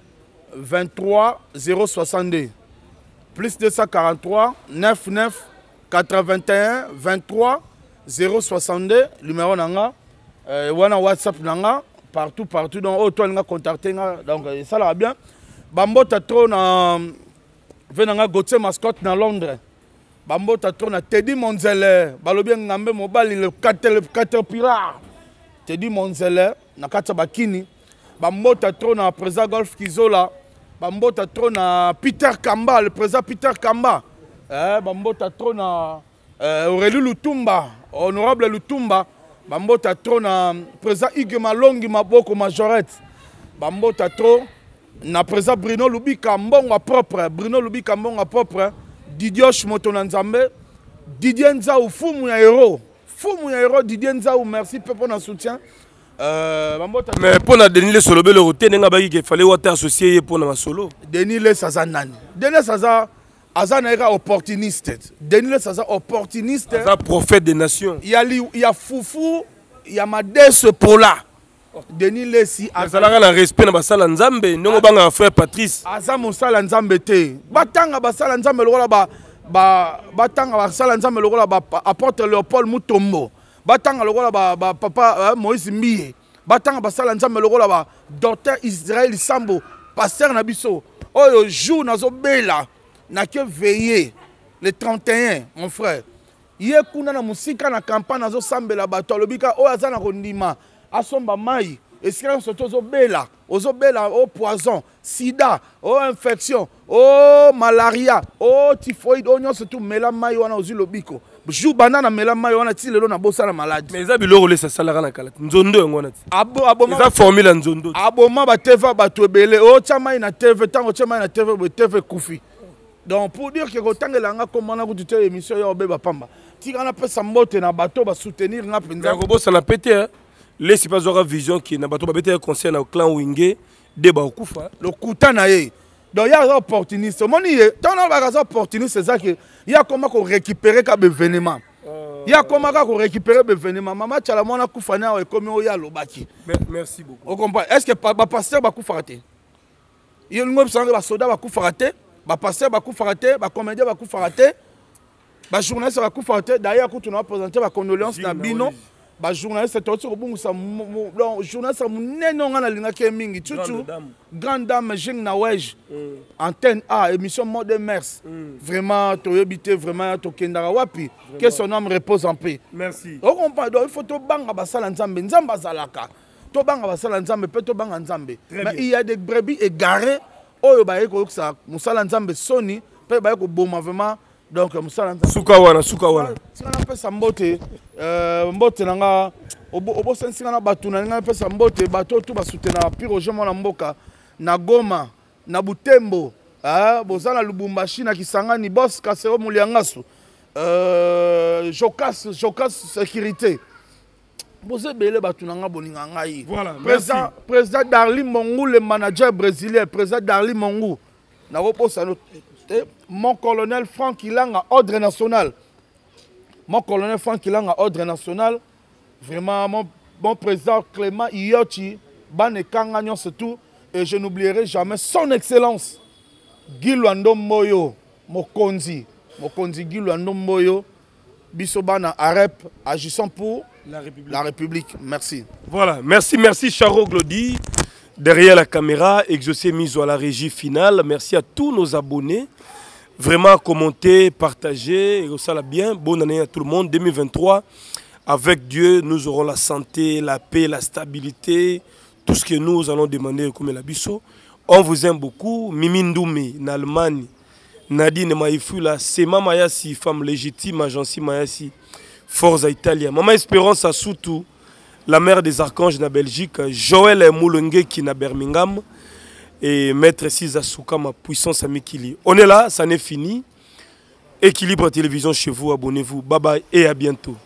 vingt-trois, zéro soixante-deux. Plus deux cent quarante-trois, quatre-vingt-neuf, quatre-vingt-un, vingt-trois, zéro soixante-deux. Le numéro nanga, euh, wana WhatsApp nanga, partout, partout. Donc, auto nga contacter donc ça va bien. Bambo tatro na venanga Gauthier Mascotte na Londres. Bambo tatro na Teddy Monzele, balobi ngambe mobile le Caterpillar. Teddy Monzele na kata bakini. Bambo tatro na président Golf Kizola. Bambo tatro na Peter Kamba, le président Peter Kamba. Eh bambo tatro na euh, Aurélie Lutumba, honorable Lutumba. Bambo tatro na président Hugues Malongi Maboko Majorette. Bambo tatro na président Bruno Lubika Mbonga propre, Bruno Lubika Mbonga propre, Didier Shmoto Nzambe, Didier Nzaou Fumu ya héros, Fumu ya héros Didier Nzaou, merci pour notre soutien. Euh, mais pour la Denis Le Solobe le roté n'enga bagi qu'il fallait être associé pour na solo. Denis Le Sazanan, Denis Saza Azan era opportuniste. Denis Le Saza opportuniste. Azan prophète des nations. Il y a il y a Foufou, il y a Madès Pola. Denis Lesi azalaka na respect na basala nzambe ndongo banga frère Patrice aza mosala nzambe te batanga basala nzambe lokola ba ba batanga basala nzambe lokola ba apôtre Léopold Mutombo batanga lokola ba, ba papa uh, Moïse Mbiye batanga basala nzambe lokola ba docteur Israël Sambo pasteur na biso oyo jour nazo bela na ke veiller le trente et un mon frère ye kuna na musika na campagne nazo sambela bato lobika oyo azana kondima asomba mai esika soto zo bela ozo bela au poison sida au infection au malaria au typhoïde au nyonso tout mela mai wana ozu lobiko jou banana mela mai wana ti lelo na bosa na maladie mais za biloko le sasala kana kala nzondo yango wana ti abo abo za formule nzondo abo ma ba teva bato ebele o tia mai na tv tango tia mai na tv bo tv kufi donc pour dire que kotangela nga komana ku tuté émission ya obeba pamba ti kana pesa mbote na bato ba soutenir nga penza ko bosa na pété les c'est pas aura vision qui n'a pas tout bête concerne au clan Wingé débat au kufa le kutana ye donc il y a des opportunistes moni tant on va des opportunistes c'est ça que il y a comment qu'on récupérer ka événement il y a comment qu'on récupérer événement mama tchala mona kufa na e comme oya lobaki merci beaucoup on comprend est-ce que ba pasteur ba kufa raté il y a ngop sanga ba soda ba kufa raté ba pasteur ba kufa raté ba comédien ba kufa raté ba journaliste ba kufa raté d'ailleurs quand on a présenté ba condoléances na bino ba journaliste toti ko bungu sa donc journaliste munene nga na linga ke mingi tutu grande dame jing na wej antenne A émission mode mers vraiment to yebité vraiment to kendara wapi que son âme repose en paix merci on comprend donc il faut to banga basala nzambe nzamba zalaka to banga basala nzambe pe to banga nzambe mais il y a des brebis égarées oyo ba yeko ça musala nzambe soni pe ba yeko boma vraiment donc musala nzambe suka wana suka wana sina pesa mbote euh mbote nanga obo obo sensinga na batu na nga pesa mbote bato tu basutena Puis Roger mona mboka na Goma na Butembo ah bozana Lubumbashi na Kisangani boss Kasero Muliangasu euh Jokas Jokas sécurité boze bele batu na nga boninga ngai voilà président président Darli Mongu le manager brésilien président Darli Mongu na reposa mon colonel Franck Ilanga ordre national mon colonel Franck Ilanga, ordre national, vraiment mon, mon président Clément Iyoti, Bane Kangagnon surtout, et je n'oublierai jamais son excellence, Guy Luando Moyo, Mokonzi, Mokonzi Guy Luando Moyo, Bissobana Arep, agissant pour la République. la République. Merci. Voilà, merci, merci Charo Glody. Derrière la caméra, Exaucé Miso à la régie finale. Merci à tous nos abonnés. Vraiment, commenter, partager, et ça l'a bien. Bonne année à tout le monde. deux mille vingt-trois, avec Dieu, nous aurons la santé, la paix, la stabilité, tout ce que nous allons demander comme la Bisso. On vous aime beaucoup. Mimi Ndoumi, en Allemagne, Nadine Maïfoula, Sema Mayasi, femme légitime, Agency Mayasi, Forza Italia. Maman Espérance à Soutou, la mère des archanges na Belgique, Joël Moulenge qui na Birmingham. Et Maître Cisa Souka, ma puissance à Mikili. On est là, ça n'est fini. Équilibre télévision chez vous, abonnez-vous. Bye bye et à bientôt.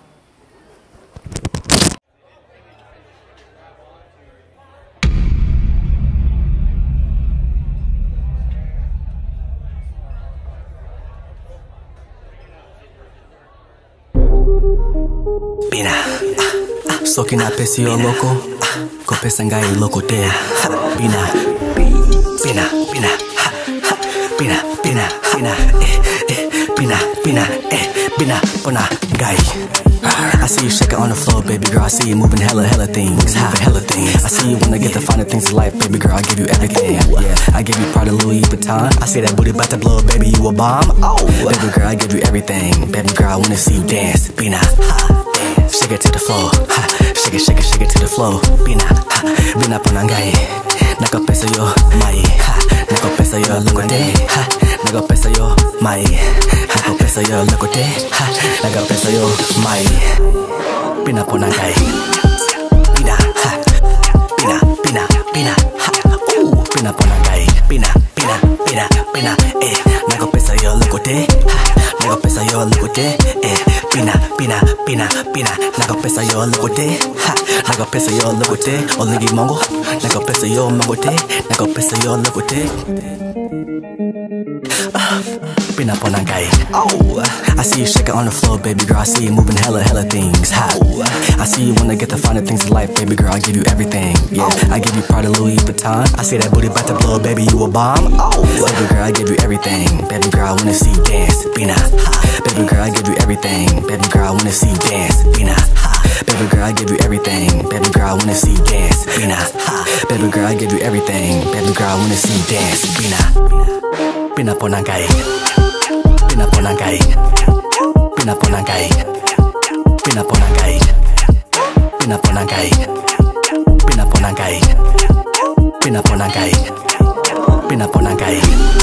Bina, soki na pesi yo loko, kopesa ngai loko te. Bina, bina, bina, bina, bina, bina, eh, eh, bina, bina, eh, bina, bona ngai. I see you shaking on the floor, baby girl. I see you moving hella, hella things, moving hella things. I see you wanna get the finer things in life, baby girl. I give you everything. Yeah, I give you part of Louis Vuitton. I see that booty about to blow, baby. You a bomb. Oh, baby girl, I give you everything. Baby girl, I wanna see you dance. Bina, dance, shake it to the floor. Shake it, shake it, shake it to the floor. Bina, bina ponangai. Nako pesa yo mai. Nako pesa yo lokote. Nako pesa yo mai. Nako pesa yo lokote. Nako pesa yo mai. Bina ponangai. Bina, bina, bina, bina. Ooh, bina ponangai. Bina, bina, bina, bina. Eh, nako pesa yo lokote. Nako pesa yo lokote. Eh, bina, bina, bina, bina. Nako pesa yo lokote. Nako pesa yo lokote. Olingi mongo. Nako pesa yo mongote. Nako pesa yo lokote. Bina ponangai. Oh, I see you shaking on the floor, baby girl. I see you moving hella, hella things. Oh, I see you wanna get the finer things in life, baby girl. I give you everything. Yeah, I give you part of Louis Vuitton. I see that booty about to blow, baby. You a bomb. Oh, baby girl, I give you everything. Baby girl, I wanna see you dance. Bina, baby girl, I give you everything. Baby girl, I wanna see you dance. Bina, baby girl, I give you everything. Baby girl, I wanna see you dance. Bina, baby girl, I give you everything. Baby girl, I wanna see you dance. Bina, bina ponangai. Bina ponangai. Bina ponangai. Bina ponangai. Bina ponangai. Bina ponangai. Bina ponangai. Bina ponangai.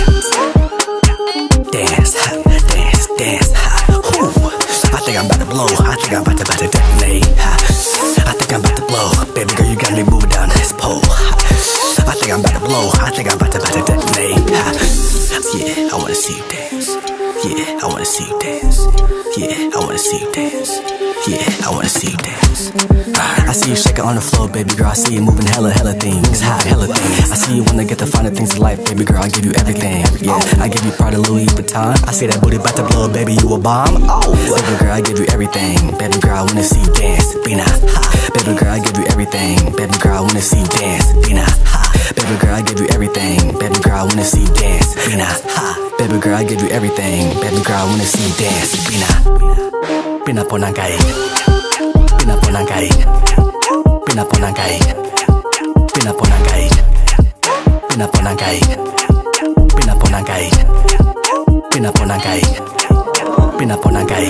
Dance, dance, dance. Ooh, I think I'm about to blow. I think I'm about to, about to detonate. I think I'm about to blow. Baby girl, you got me moving down this pole. I think I'm about to blow. I think I'm about to, about to detonate. Yeah, I wanna see you dance. Yeah, I wanna see you dance. Yeah, I wanna see you dance. Yeah, I wanna see you dance. I see you shaking on the floor, baby girl. I see you moving hella, hella things, hot, hella things. I see you wanna get the finer things in life, baby girl. I give you everything. Yeah, I give you part of Louis Vuitton. I see that booty about to blow, baby. You a bomb. Oh, baby girl, I give you everything. Baby girl, I wanna see you dance. Bina, baby girl, I give you everything. Baby girl, I wanna see you dance. Bina, baby girl, I give you everything. Baby girl, I wanna see you dance. Bina, baby girl, I give you everything. Baby girl, I wanna see you dance. Bina, bina ponangai. Bina ponangai. Bina ponangai. Bina ponangai. Bina ponangai. Bina ponangai. Bina ponangai. Bina ponangai.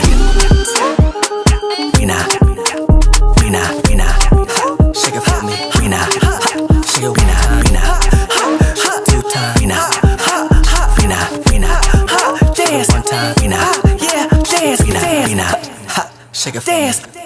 Bina. Bina. Bina. Shake it for me. Bina. Shake it. Bina. Bina. Two times. Bina. Bina. Bina. Dance one time. Bina. Yeah. Dance. Bina. Bina. Shake it for me. Dance.